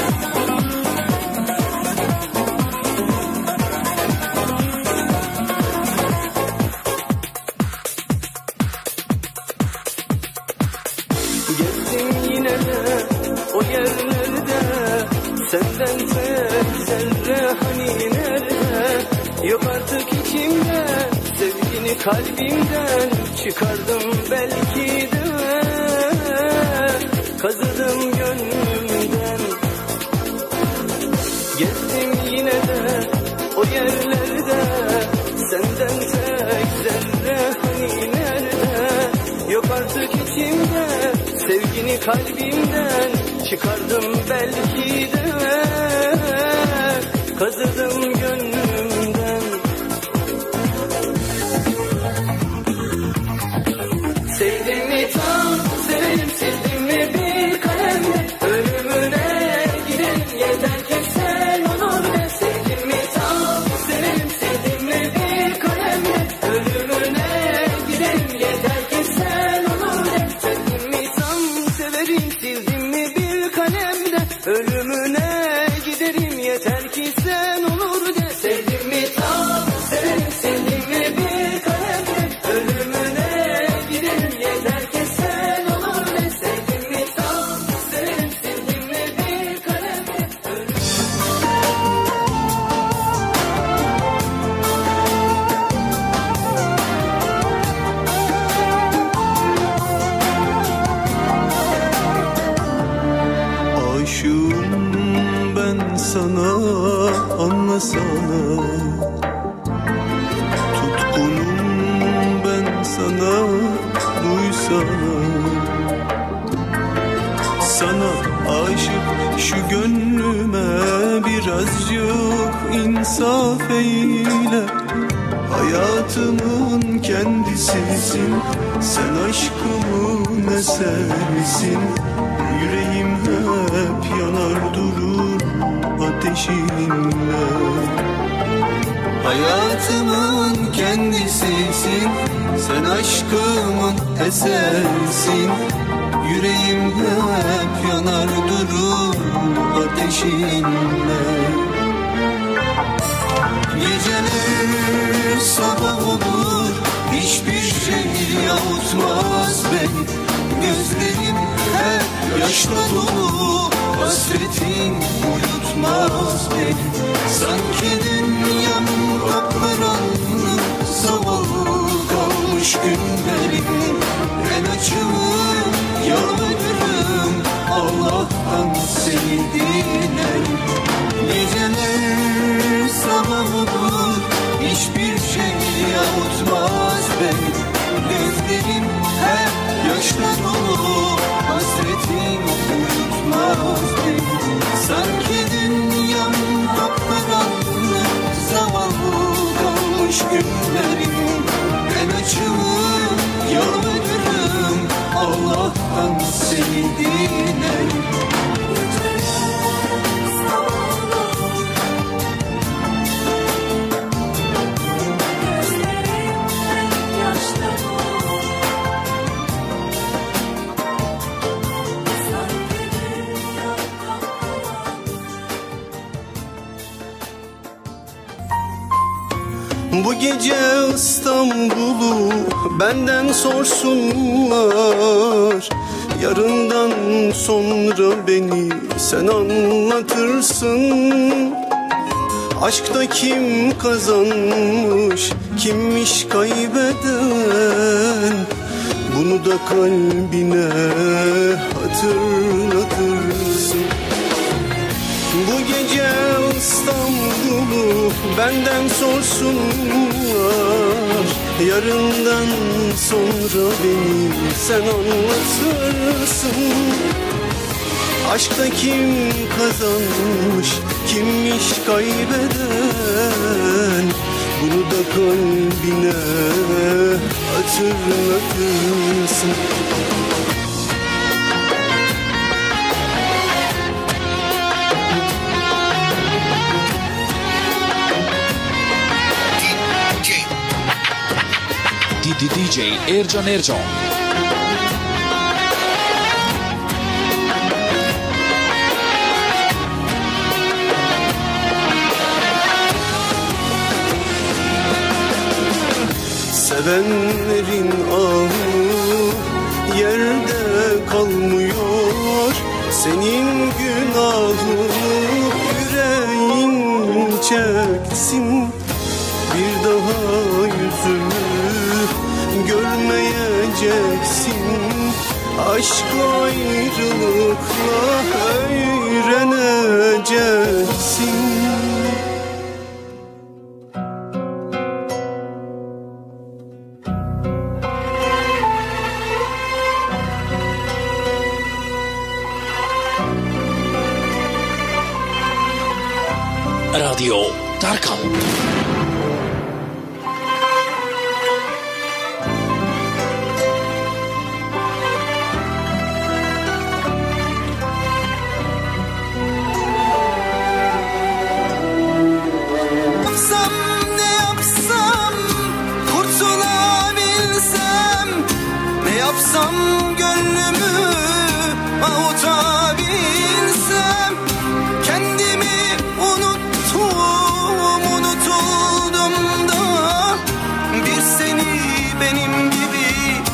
Gezdim yine de o yerlerde, senden tek zerre hani nerede? Yok artık içimde, sevgini kalbimden çıkardım belki de. Kazıdım gönlümden, gezdim yine de o yerlerde, senden tek zerre hani nerede? Yok artık içimde, sevgini kalbimden çıkardım belki de. Kazıdım gönlümden. Sevdim mi tam, severim sildim mi bir kalemle, ölümüne gidelim yeter ki sen olur de. Sevdim mi tam, severim sildim mi bir kalemle, ölümüne gidelim yeter ki sen olur de. Sevdim mi tam, severim sildim mi bir kalemle, ölümüne giderim yeter ki sen olur de. Sevdim mi tam, severim sildim mi bir kalemle, ölümüne giderim yeter ki sen olur de. Sevdim mi tam, severim sildim mi bir kalemle, ölümüne. Aşığım ben sana, anlasana. Tutkunum ben sana, duysana. Sana aşık şu gönlüme birazcık insaf eyle. Hayatımın kendisisin, sen aşkımın eserisin. Yüreğim hep yanar durur ateşinle. Hayatımın kendisisin, sen aşkımın eserisin. Yüreğim hep yanar durur ateşinle. Geceler sabah olur, hiçbir şey yavutmaz beni. Gözlerim hep yaşla dolu, hasretin uyutmaz beni. Sanki dünyam kapkaranlık, zavallı kalmış günlerim. En açığım yalvarırım, Allah'tan seni dilerim. Geceler sabah olur, hiçbir şey yavutmaz beni. Gözlerim hep yaşla dolu, hasretin uyutmaz beni. Sanki dünyam kapkaranlık, zavallı kalmış günlerim. En açığım yalvarırım, Allah'tan seni dilerim. Bu gece İstanbul'u benden sorsunlar. Yarından sonra beni sen anlatırsın. Aşkta kim kazanmış, kimmiş kaybeden, bunu da kalbine hatırlatırsın. Bu gece İstanbul'u benden sorsunlar. Yarından sonra beni sen anlatırsın. Aşkta kim kazanmış, kimmiş kaybeden, bunu da kalbine hatırlatırsın. D J Ercan Ercan. Sevenlerin ahı yerde kalmıyor. Senin günahını yüreğin çeksin. Bir daha yüzümü görmeyeceksin. Aşk ayrılıkla öğreneceksin. Radio Tarkan. Yapsam gönlümü avutabilsem, kendimi unuttum, unutuldum da bir seni benim gibi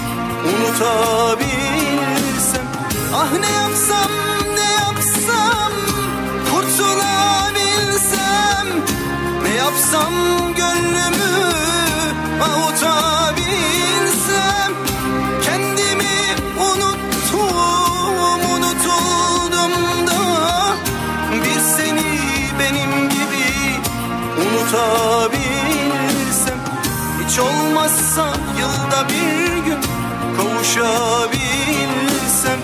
unutabilsem. Ah ne yapsam ne yapsam kurtulabilsem, ne yapsam gönlümü avutabilsem. Kendimi unuttum, unutuldum da bir seni benim gibi unutabilsem. Hiç olmazsa yılda bir gün kavuşabilsem.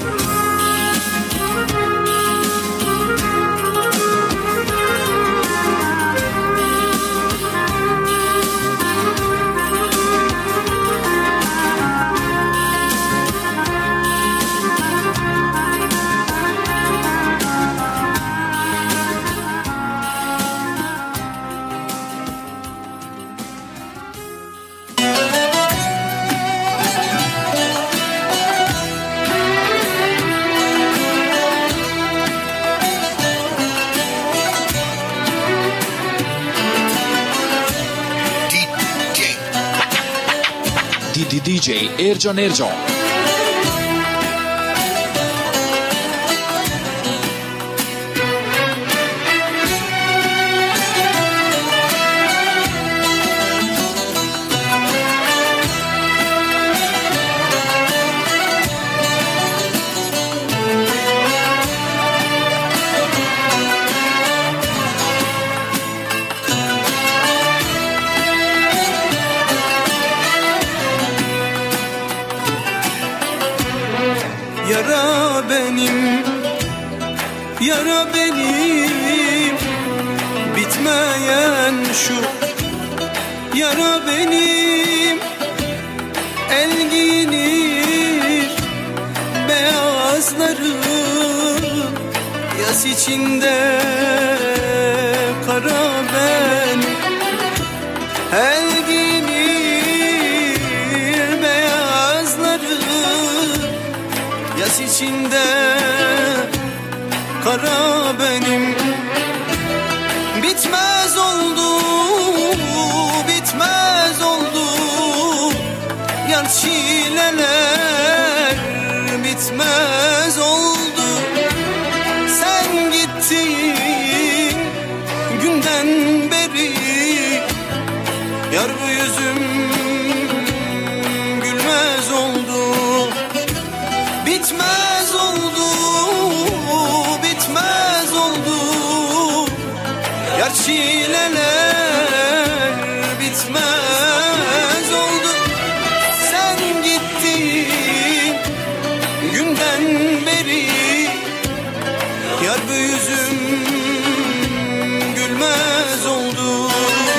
D J Ercan Ercan. Yara benim, yara benim, bitmeyen şu yara benim. El giyinir beyazları, yas içinde kara benim. El giyinir beyazları, yas içinde kara benim. Bitmez oldu, bitmez çileler bitmez oldu. Sen gittiğin günden beri yar bu yüzüm gülmez oldu. Bitmez oldu, bitmez oldu. Yar çileler bitmez oldu. Sen gittin günden beri yar bu yüzüm gülmez oldu.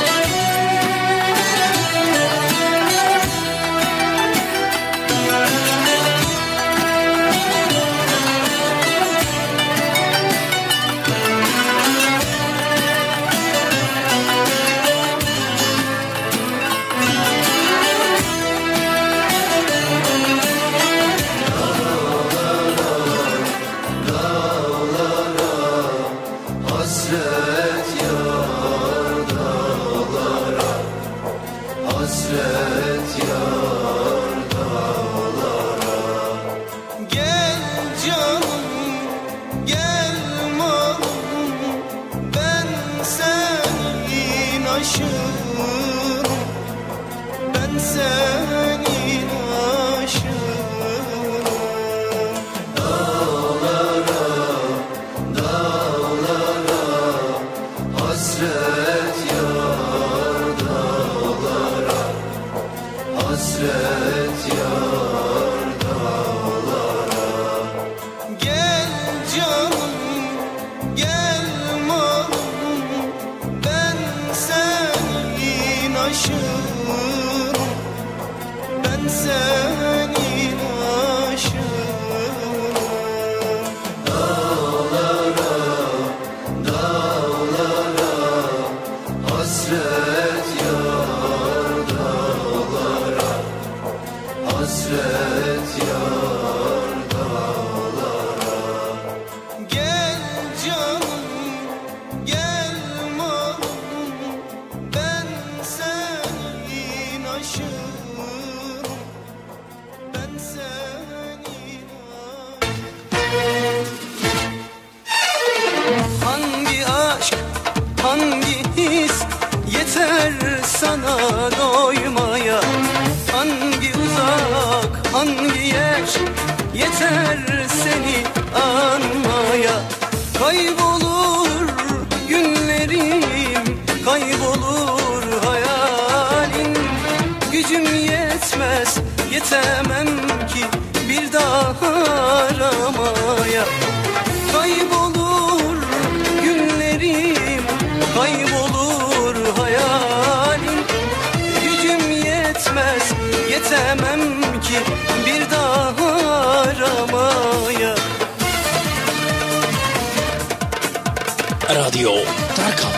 Radio Tarkan.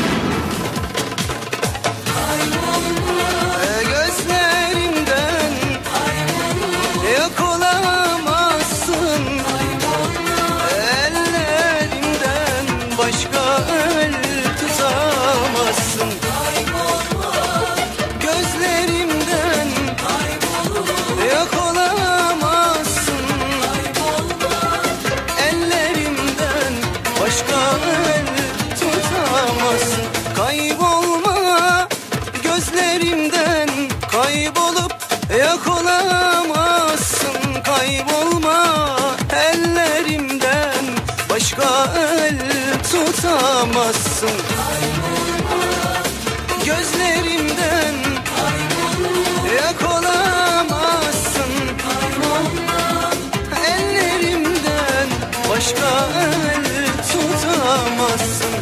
Gözlerimden yok olamazsın. Ellerimden başka el tutamazsın. Gözlerimden yok olamazsın. Ellerimden başka el tutamazsın. Kaybolma gözlerimden, kaybolup yok olamazsın. Kaybolma ellerimden, başka el tutamazsın. Gözlerimden yok olamazsın. Ellerimden başka el tutamazsın.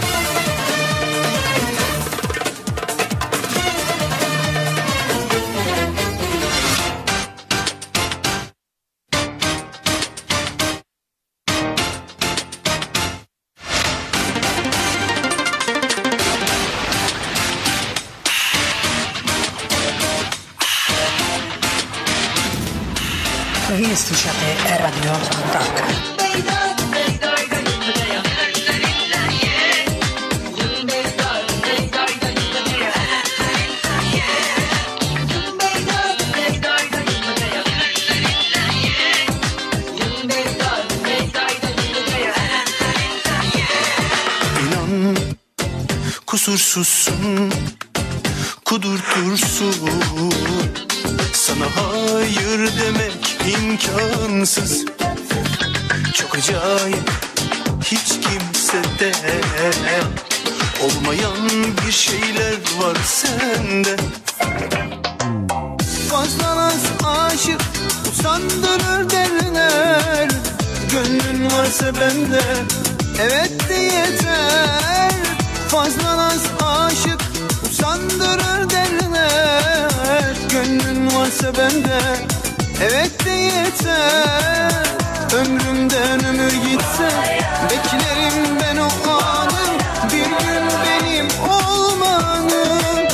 Vi slušate Radio Tarkan. kusursuzsun, kudurtursun. Sana hayır demek imkansız. Çok acayip, hiç kimsede olmayan bir şeyler var sende. Fazla naz aşık usandırır derler. Gönlün varsa bende evet de yeter. Fazla naz aşık usandırır derler. Gönlün varsa bende evet de yeter. Ömrümden ömür gitse beklerim ben o anı. Bir gün benim olmanı.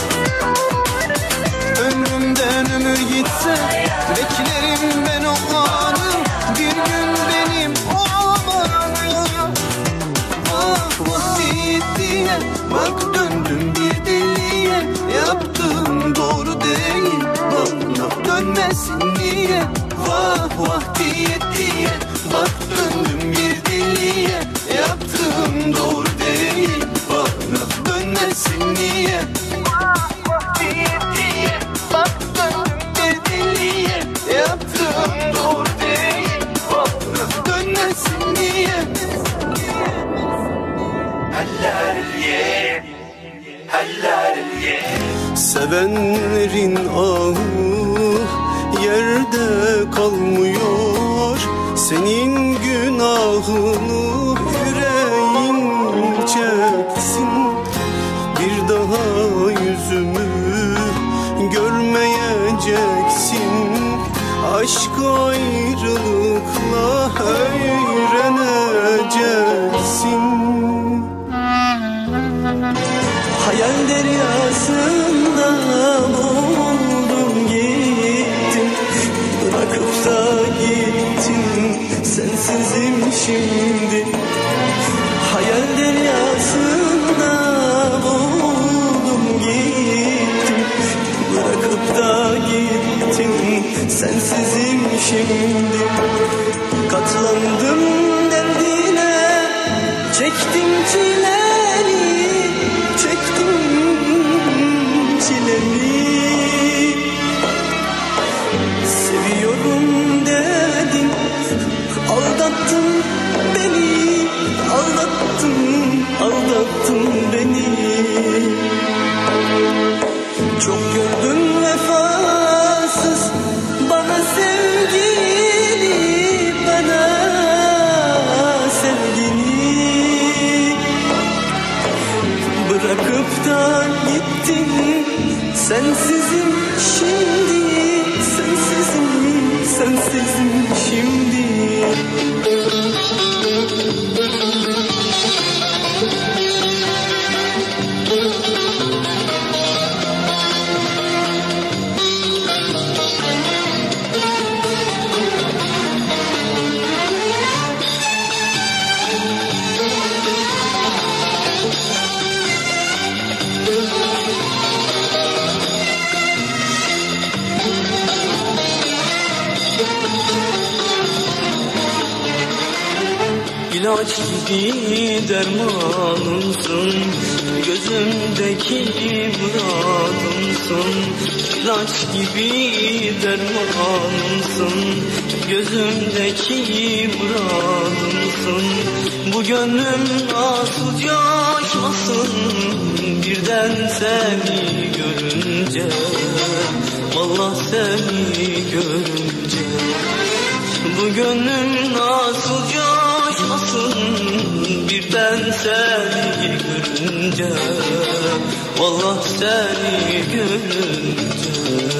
Ömrümden ömür gitse beklerim ben o anı. Bir gün benim olmanı. Vah vah diye diye bak döndüm bir deliye. Yaptığım doğru değil, bana dönmesin niye? Vah vah diye diye bak döndüm bir deliye. Yaptığım doğru değil, bana dönmesin niye? Vah vah diye diye bak döndüm bir deliye. Yaptığım doğru değil, bana dönmesin niye? Halleriye, halleriye. Sevenlerin ahı yerde kalmıyor. Senin günahını yüreğin çeksin. Bir daha yüzümü görmeyeceksin. Aşk ayrılıkla öğreneceksin. Hayal deryasında boğuldum gittim. Bırakıp da gittin, sensizim şimdi. Hayal deryasında boğuldum gittim. Bırakıp da gittin, sensizim şimdi. Katlandım derdine, çektim çileni, çektim çileni. Seviyorum dedin, aldattın beni, aldattın, aldattın beni. Çok gördün vefasız bana sevgini, bana sevgini. Bırakıp da gittin, sensizim şimdi, sensizim, sensizim şimdi. İlaç gibi dermanımsın, gözümdeki muradımsın. İlaç gibi dermanımsın, gözümdeki muradımsın. Bu gönlüm nasıl coşmasın birden seni görünce. Vallahi seni görünce. Bu gönlüm nasıl coşmasın birden seni görünce. Vallahi seni görünce.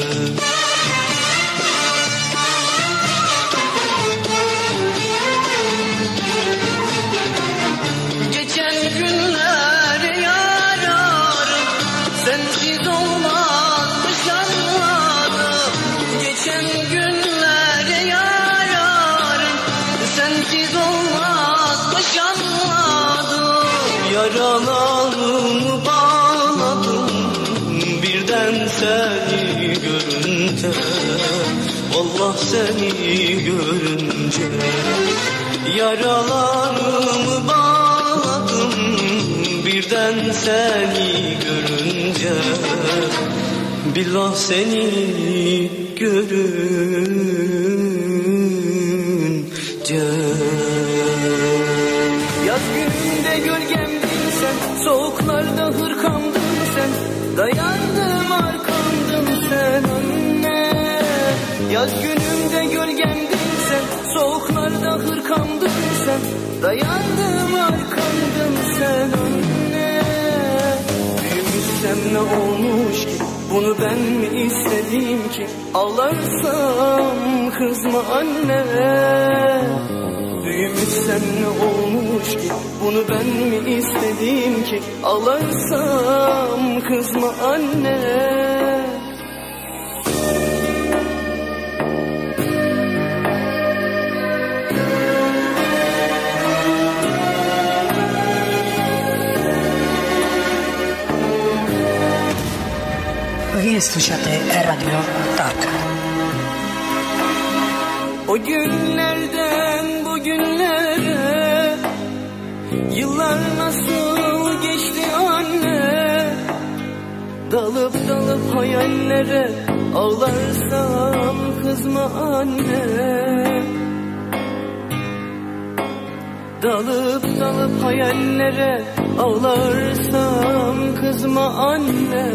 Geçen günler yararım, sensiz olmazmış anladım. Geçen günler yararım, sensiz olmazmış anladım. Yaralarımı bağladım birden seni görünce. Vallahi seni görünce. Yaralarımı bağladım birden seni görünce, billah seni görünce. Yaz gününde gölgemdin sen, soğuklarda hırkamdın sen, dayandım arkamdın sen anne. Yaz günümde gölgemdin sen, soğuklarda hırkamdın sen, dayandım arkamdın sen anne. Büyümüşsem ne olmuş ki, bunu ben mi istedim ki, ağlarsam kızma anne. Büyümüşsem ne olmuş ki, bunu ben mi istedim ki, ağlarsam kızma anne. Вие слушате Радио Таркан. O günlerden bugünlere yıllar nasıl geçti anne. Dalıp dalıp hayallere ağlarsam kızma anne. Dalıp dalıp hayallere ağlarsam kızma anne.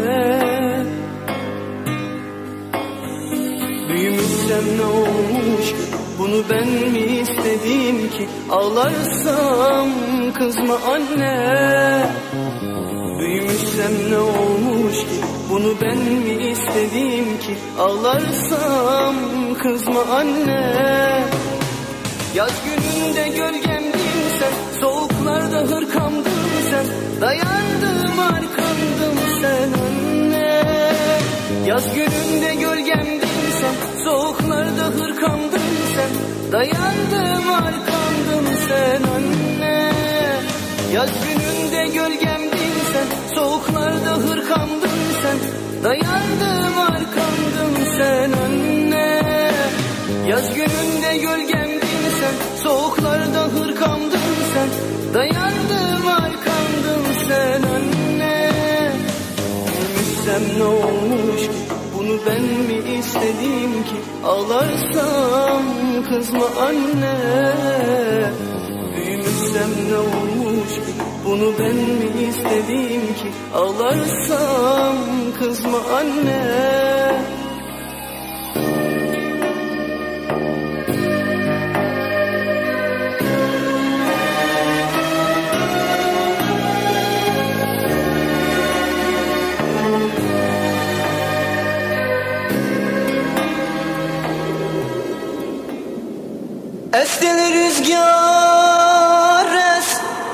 Büyümüşsem ne olmuş ki, bunu ben mi istedim ki, ağlarsam kızma anne. Büyümüşsem ne olmuş ki, bunu ben mi istedim ki, ağlarsam kızma anne. Yaz gününde gölgemdin sen, soğuklarda hırkamdın sen, dayandım arkamdın sen anne. Yaz gününde gölgemdin sen, soğuklarda hırkamdın sen, dayandım arkamdın sen anne. Yaz gününde gölgemdin sen, soğuklarda hırkamdın sen, dayandım arkamdın sen anne. Yaz gününde gölgemdin sen, soğuklarda hırkamdın sen, dayandım arkamdın sen anne. Büyümüşsem ne olmuş ki, bunu ben mi istedim ki, ağlarsam kızma anne. Büyümüşsem ne olmuş ki, bunu ben mi istedim ki, ağlarsam kızma anne. Esti rüzgar es,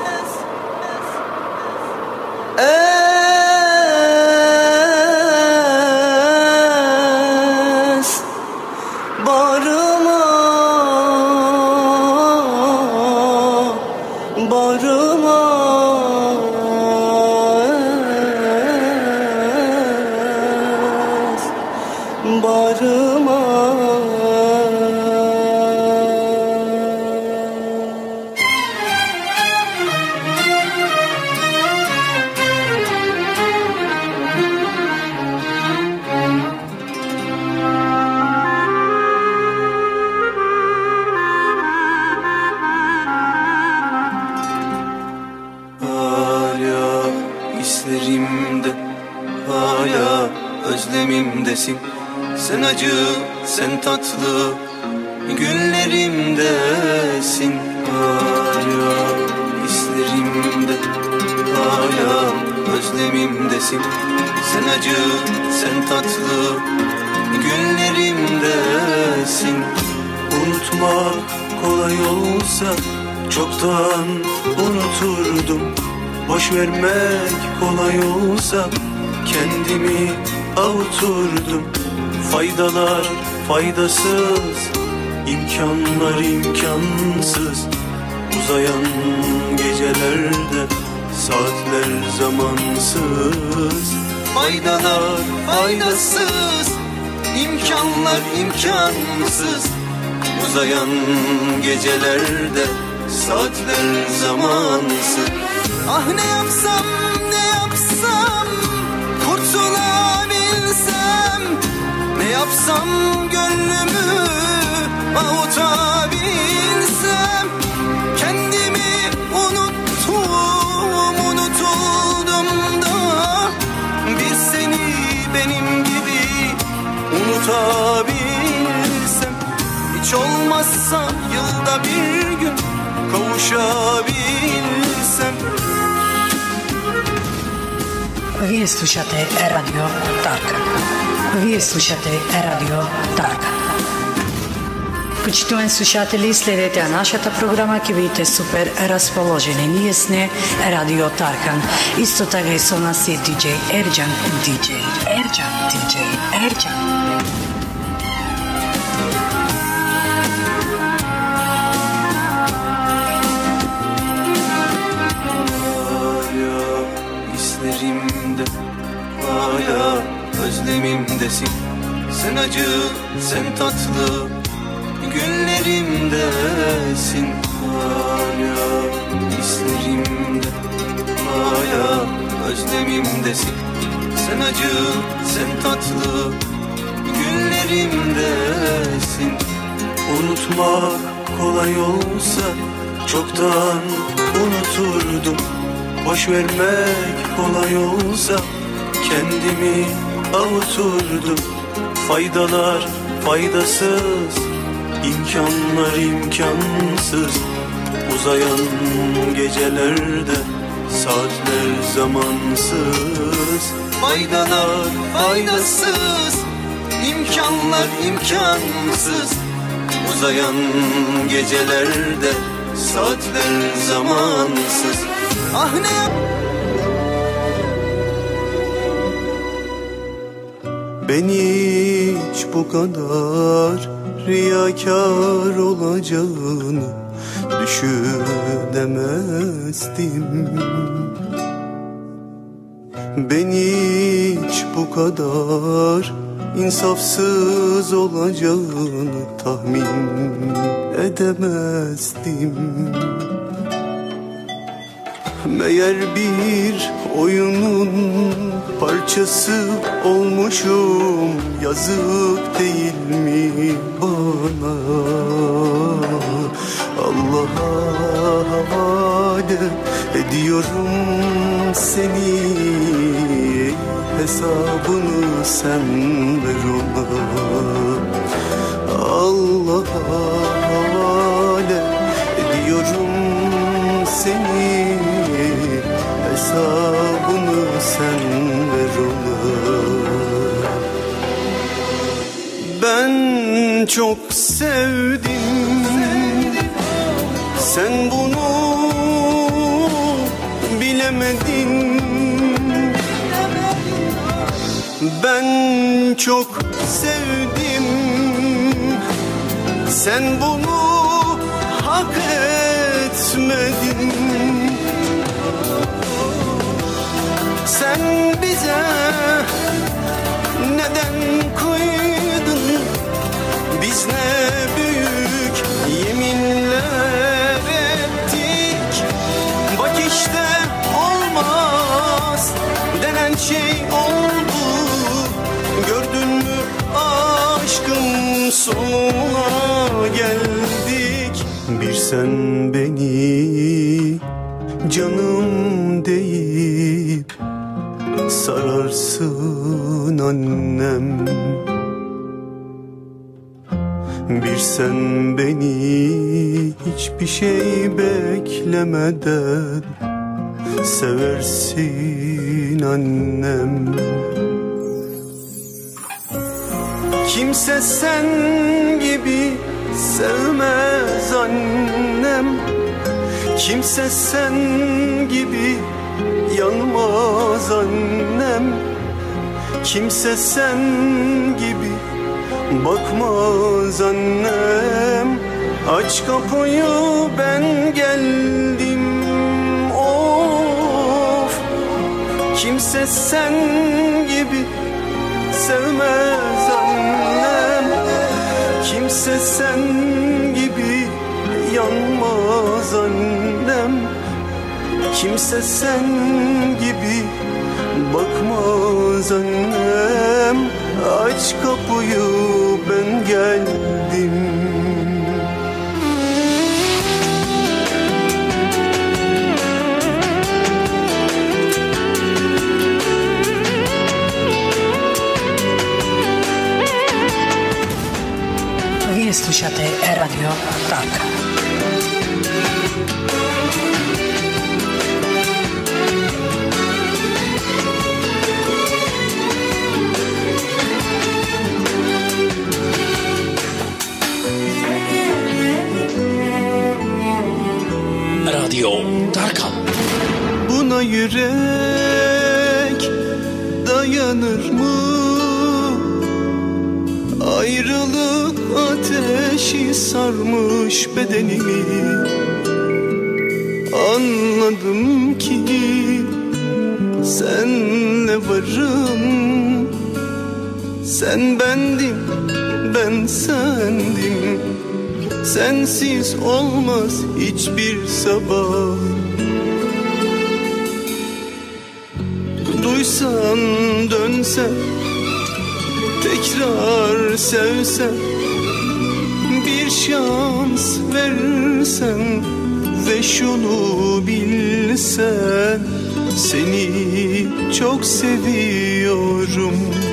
es bağrıma, bağrıma es, bağrıma. Hala özlemimdesin. Sen acı, sen tatlı günlerimdesin. Hala hislerimde, hala özlemimdesin. Sen acı, sen tatlı günlerimdesin. Unutmak kolay olsa çoktan unuturdum. Boş vermek kolay olsa kendimi avuturdum. Faydalar faydasız, imkanlar imkansız. Uzayan gecelerde saatler zamansız. Faydalar faydasız, imkanlar imkansız. Uzayan gecelerde saatler zamansız. Ah ne yapsam olmassam, gönlümü avutabilsem, kendimi unuttum, unutuldum da bir seni benim gibi unutabilsem, hiç olmazsa yılda bir gün kavuşabilsem. Вие слушате Радио Таркан. Вие слушате Радио Таркан. Почитувани слушатели, следете нашата програма, ќе бидете супер расположени. Ние сме Радио Таркан. Исто така и со нас е диџеј Ерџан, диџеј Ерџан, диџеј Ерџан. Hala özlemimdesin. Sen acı, sen tatlı, günlerimdesin. Hala hislerimde, hala özlemimdesin. Sen acı, sen tatlı, günlerimdesin. Unutmak kolay olsa çoktan unuturdum. Boş vermek kolay olsa kendimi avuturdum. Faydalar faydasız, imkanlar imkansız. Uzayan gecelerde saatler zamansız. Faydalar faydasız, imkanlar imkansız. Uzayan gecelerde saatler zamansız. Ah ne yap? Ben hiç bu kadar riyakar olacağını düşünemezdim. Ben hiç bu kadar insafsız olacağını tahmin edemezdim. Meğer bir oyunun parçası olmuşum, yazık değil mi bana? Allah'a havale ediyorum seni, hesabını sen ver ona. Allah'a havale ediyorum seni, hesabını sen ver ona. Ben çok sevdim, sen bunu bilemedin. Ben çok sevdim, sen bunu hak etmedin. Sen bize neden kıydın? Biz ne büyük yeminler ettik. Bak işte olmaz denen şey oldu. Gördün mü aşkım, sonuna geldik. Bir sen beni canım deyip sararsın annem. Bir sen beni hiçbir şey beklemeden seversin annem. Kimse sen gibi sevmez annem. Kimse sen gibi yanmaz annem. Kimse sen gibi bakmaz annem. Aç kapıyı ben geldim, of. Kimse sen gibi sevmez annem. Kimse sen gibi yanmaz annem. Kimse sen gibi bakmaz annem. Aç kapıyı slušate Radio Tarkan. Radio Tarkan. Buna yürek dayanır mı? Ayrılık ateşi sarmış bedenimi. Anladım ki senle varım. Sen bendim, ben sendim. Sensiz olmaz hiçbir sabah. Duysan dönsen, tekrar sevsen, bir şans versen ve şunu bilsen, seni çok seviyorum.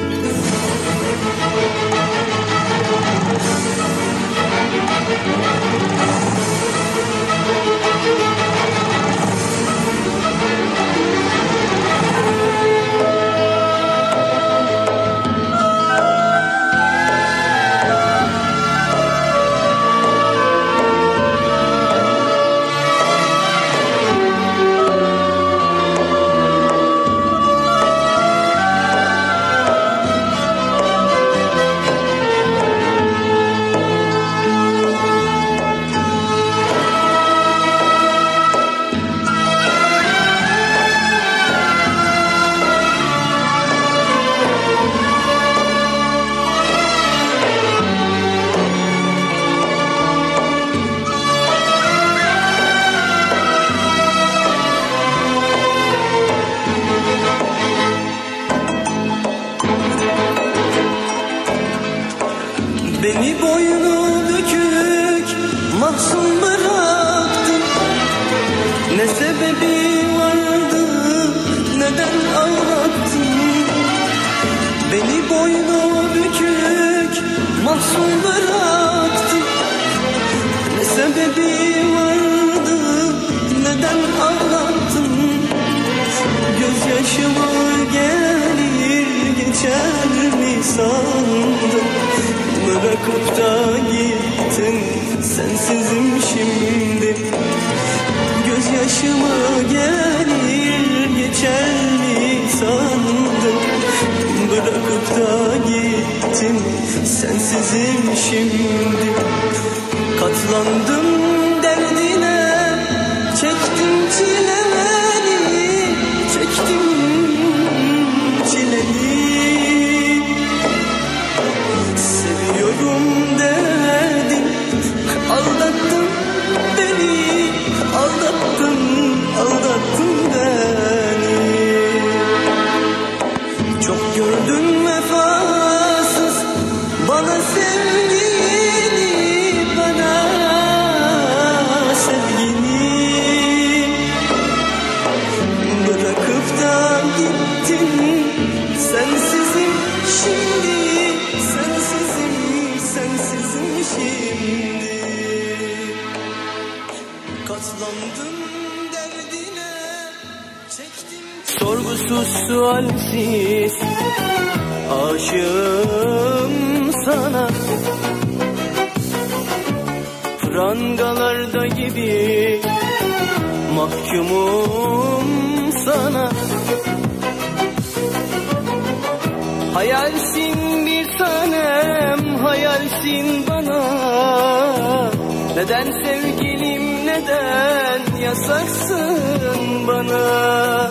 Beni boynu bükük mahzun bıraktın. Ne sebebi vardı, neden ağlattın? Beni boynu bükük mahzun bıraktın. Ne sebebi vardı, neden ağlattın? Gözyaşıma gelir geçer mi sandın? Bırakıp da gittin, sensizim şimdi. Gözyaşıma gelir geçer mi sandın? Bırakıp da gittin, sensizim şimdi. Katlandım derdine, çektim çileni, çektim çileni. Seviyorum dedin, aldattın beni, aldattın, aldattın beni. Çok gördün vefasız bana sevgini, bana sevgini. Bırakıp da gittin, sensizim şimdi. Sensizim şimdi. Katlandım derdine, çektim. Sorgusuz sualsiz aşığım sana. Prangalarda gibi mahkumum sana. Hayalsin bir tanem, hayalsin bana. Neden sevgilim, neden yasaksın bana?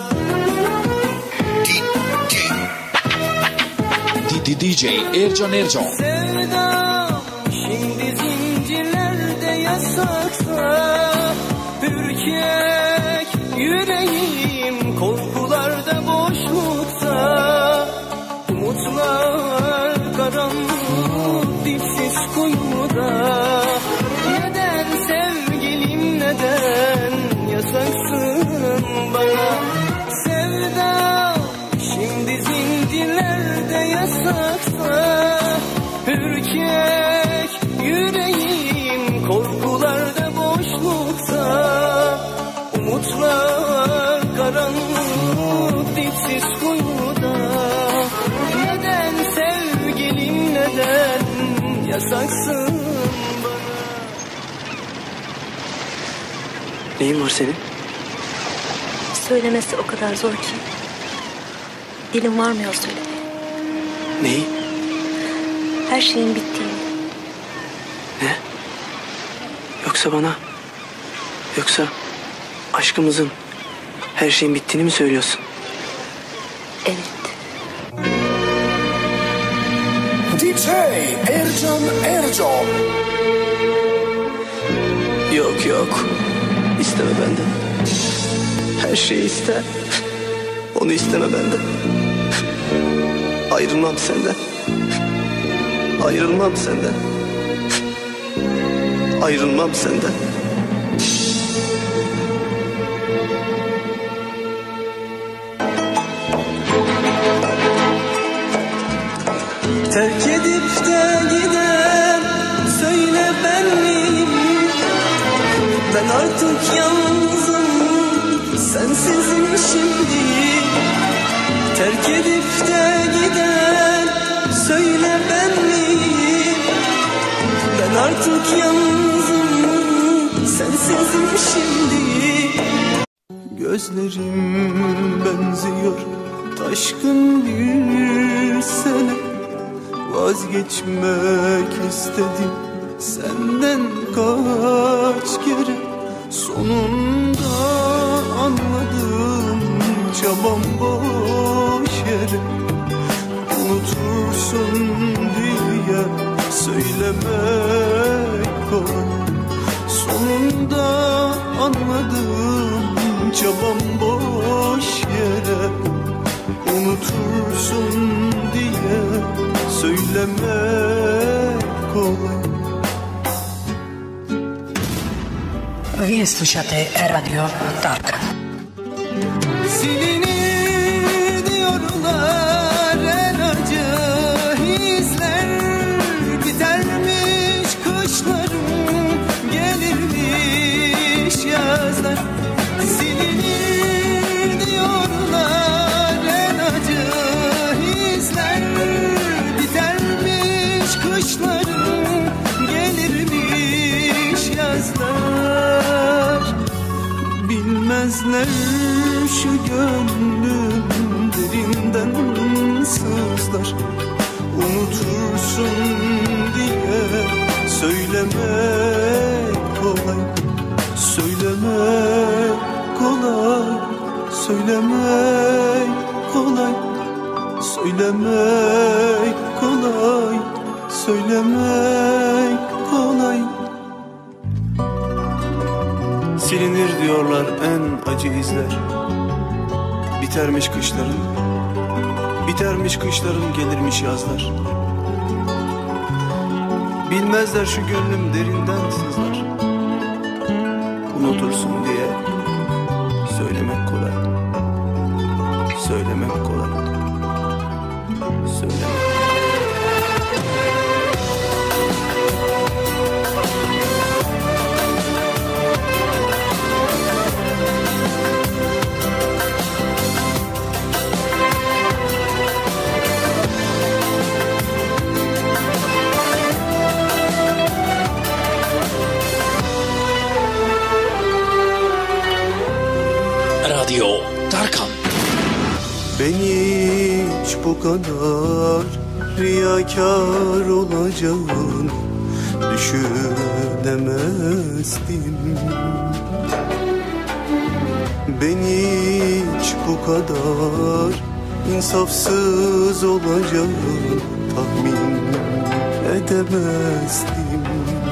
D J Ercan Ercan. Sevdam şimdi zincirlerde yasaksa, ürkek yüreğim korkularda boşlukta. Umutlar karanlık dipsiz kuyuda. Neden sevgilim, neden yasaksın bana? Sevdam şimdi zincirlerde yasaksa, ürkek sahipsiz kuyuda. Neden sevgilim, neden yasaksın bana? Neyin var senin? Söylemesi o kadar zor ki. Dilim varmıyor söylemeye. Neyi? Her şeyin bittiğini. Ne? Yoksa bana, yoksa aşkımızın, her şeyin bittiğini mi söylüyorsun? Evet. D J Ercan Erco. Yok yok, isteme benden. Her şeyi iste, onu isteme benden. Ayrılmam senden. Ayrılmam senden. Ayrılmam senden. Terk edip de giden söyle ben miyim? Ben artık yalnızım, sensizim şimdi. Terk edip de giden söyle ben miyim? Ben artık yalnızım, sensizim şimdi. Gözlerim benziyor taşkın bir sene. Vazgeçmek istedim senden kaç kere. Sonunda anladım çabam boş yere. Unutursun diye söylemek kolay. Sonunda anladım çabam boş yere. Unutursun diye söylemek kolay. Vi slušate Radio Tarkan. Silinir diyorlar en acı hisler. Bitermiş kışlarım, gelirmiş yazlar. Silinir diyorlar en acı hisler. Bitermiş kışlarım, gelirmiş yazlar. Bilmezler şu gönlüm derinden sızlar. Unutursun diye söylemek kolay. Söylemek kolay. Söylemek kolay. Söylemek kolay. Söylemek kolay. Silinir diyorlar en acı izler. Bitermiş kışların, bitermiş kışların, gelirmiş yazlar. Bilmezler şu gönlüm derinden sızlar. Unutursun diye söylemek kolay. Söylemek kolay. Söylemek. Radio Tarkan. Ben hiç bu kadar riyakar olacağını düşünemezdim. Ben hiç bu kadar insafsız olacağını tahmin edemezdim.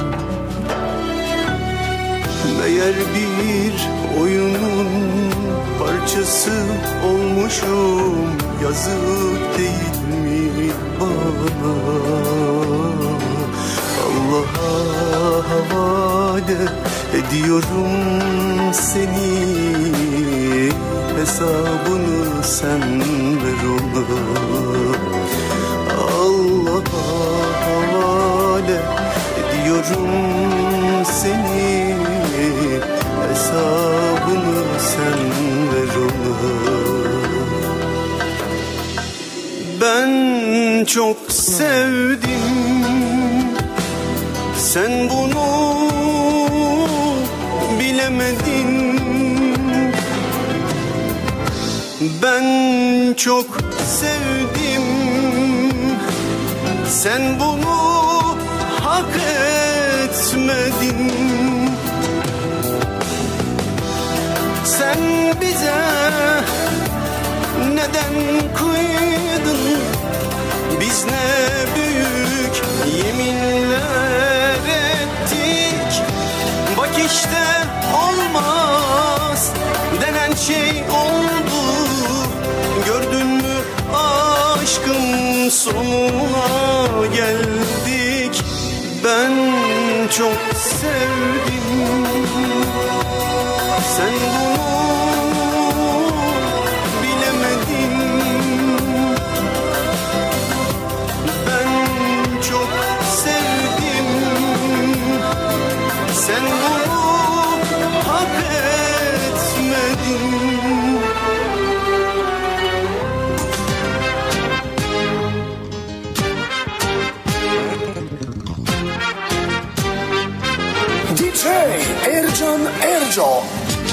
Meğer bir oyunun parçası olmuşum, yazık değil mi bana? Allah'a havale ediyorum seni, hesabını sen ver ona. Allah'a havale ediyorum seni, hesabını sen ver ona. Ben çok sevdim, sen bunu bilemedin. Ben çok sevdim, sen bunu hak etmedin. Sen bize neden kıydın? Biz ne büyük yeminler ettik. Bak işte olmaz denen şey oldu. Gördün mü aşkın sonuna geldik. Ben çok sevdim, sen bunu bilemedin. Ben çok sevdim, sen bunu hak etmedin. D J Ercan Erco.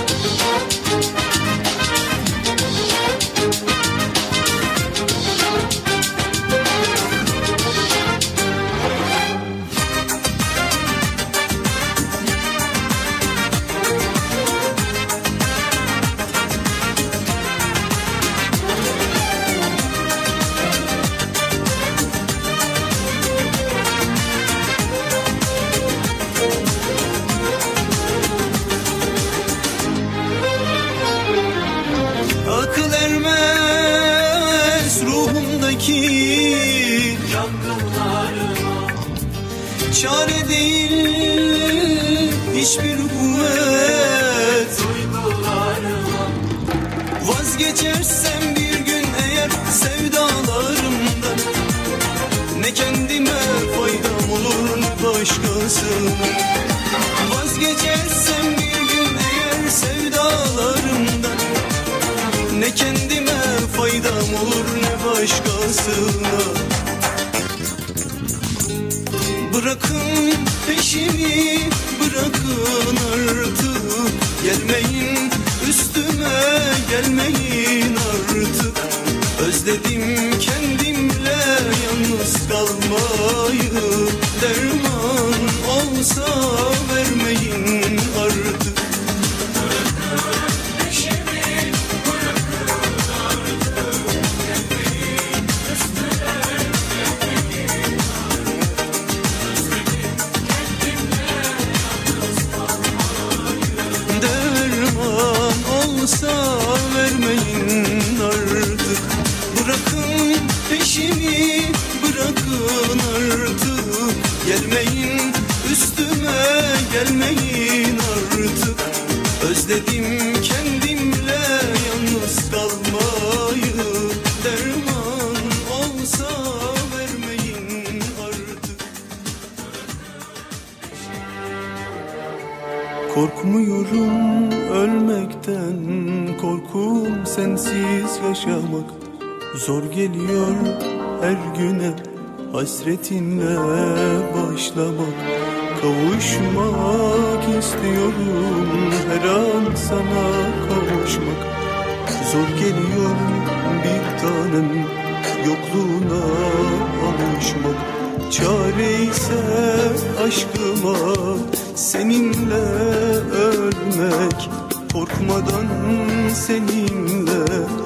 Akıl ermez ruhumdaki yangınlarıma, çare değil hiçbir kuvvet duygularıma. Vazgeçersem bir gün eğer sevdalarımdan, ne kendime faydam olur ne başkasına. Vazgeçersem bir gün eğer sevdalarımdan, ne kendime faydam olur ne başkasına. Bırakın peşimi, bırakın artık. Gelmeyin üstüme, gelmeyin artık. Özledim kendimle yalnız kalmayı. Derman olsa vermeyin artık. Olsa vermeyin artık. Bırakın peşimi, bırakın artık. Gelmeyin üstüme, gelmeyin artık. Özledim kendimle yalnız kalmayı. Derman olsa vermeyin artık. Korkmuyorum ölmekten, korkum sensiz yaşamak. Zor geliyor her güne hasretinle başlamak. Kavuşmak istiyorum her an sana kavuşmak. Zor geliyor bir tanem yokluğuna alışmak. Çare ise aşkıma seninle ölmek. Korkmadan seninle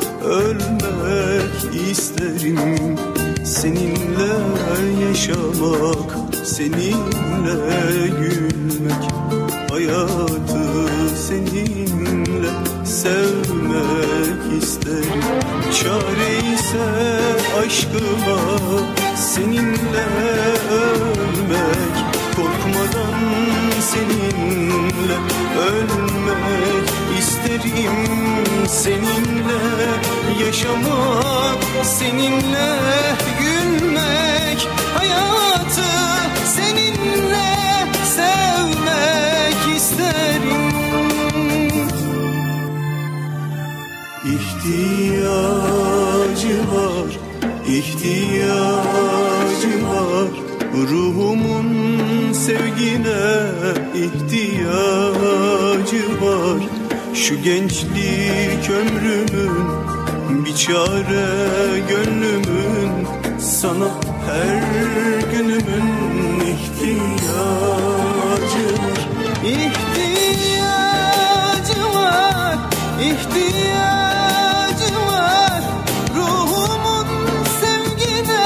ölmek isterim. Seninle yaşamak, seninle gülmek. Hayatı seninle sevmek isterim. Çare ise aşkıma seninle ölmek. Korkmadan seninle ölmek isterim. Seninle yaşamak, seninle gülmek. Hayatı seninle sevmek isterim. İhtiyacı var ihtiyacı var. Ruhumun sevgine ihtiyacı var. Şu gençlik ömrümün bir çare gönlümün, sana her günümün ihtiyacı var. İhtiyacı var, ihtiyacı var. Ruhumun sevgine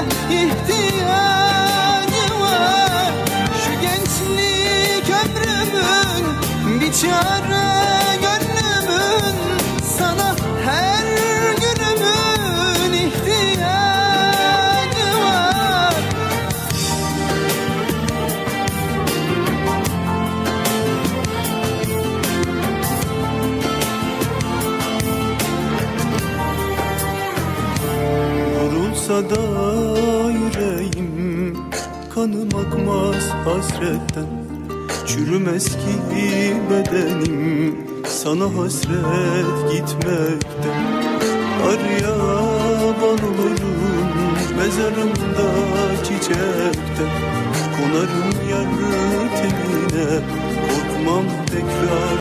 ihtiyacı var. Şu gençlik ömrümün bir çare gönlümün, sana her günümün ihtiyacı var. Vurulsa da yüreğim, kanım akmaz hasretten. Çürümez ki bedenim, sana hasret gitmekten. Arıya bal olurum, mezarımda çiçekten. Konarım yar tenine, korkmam tekrar.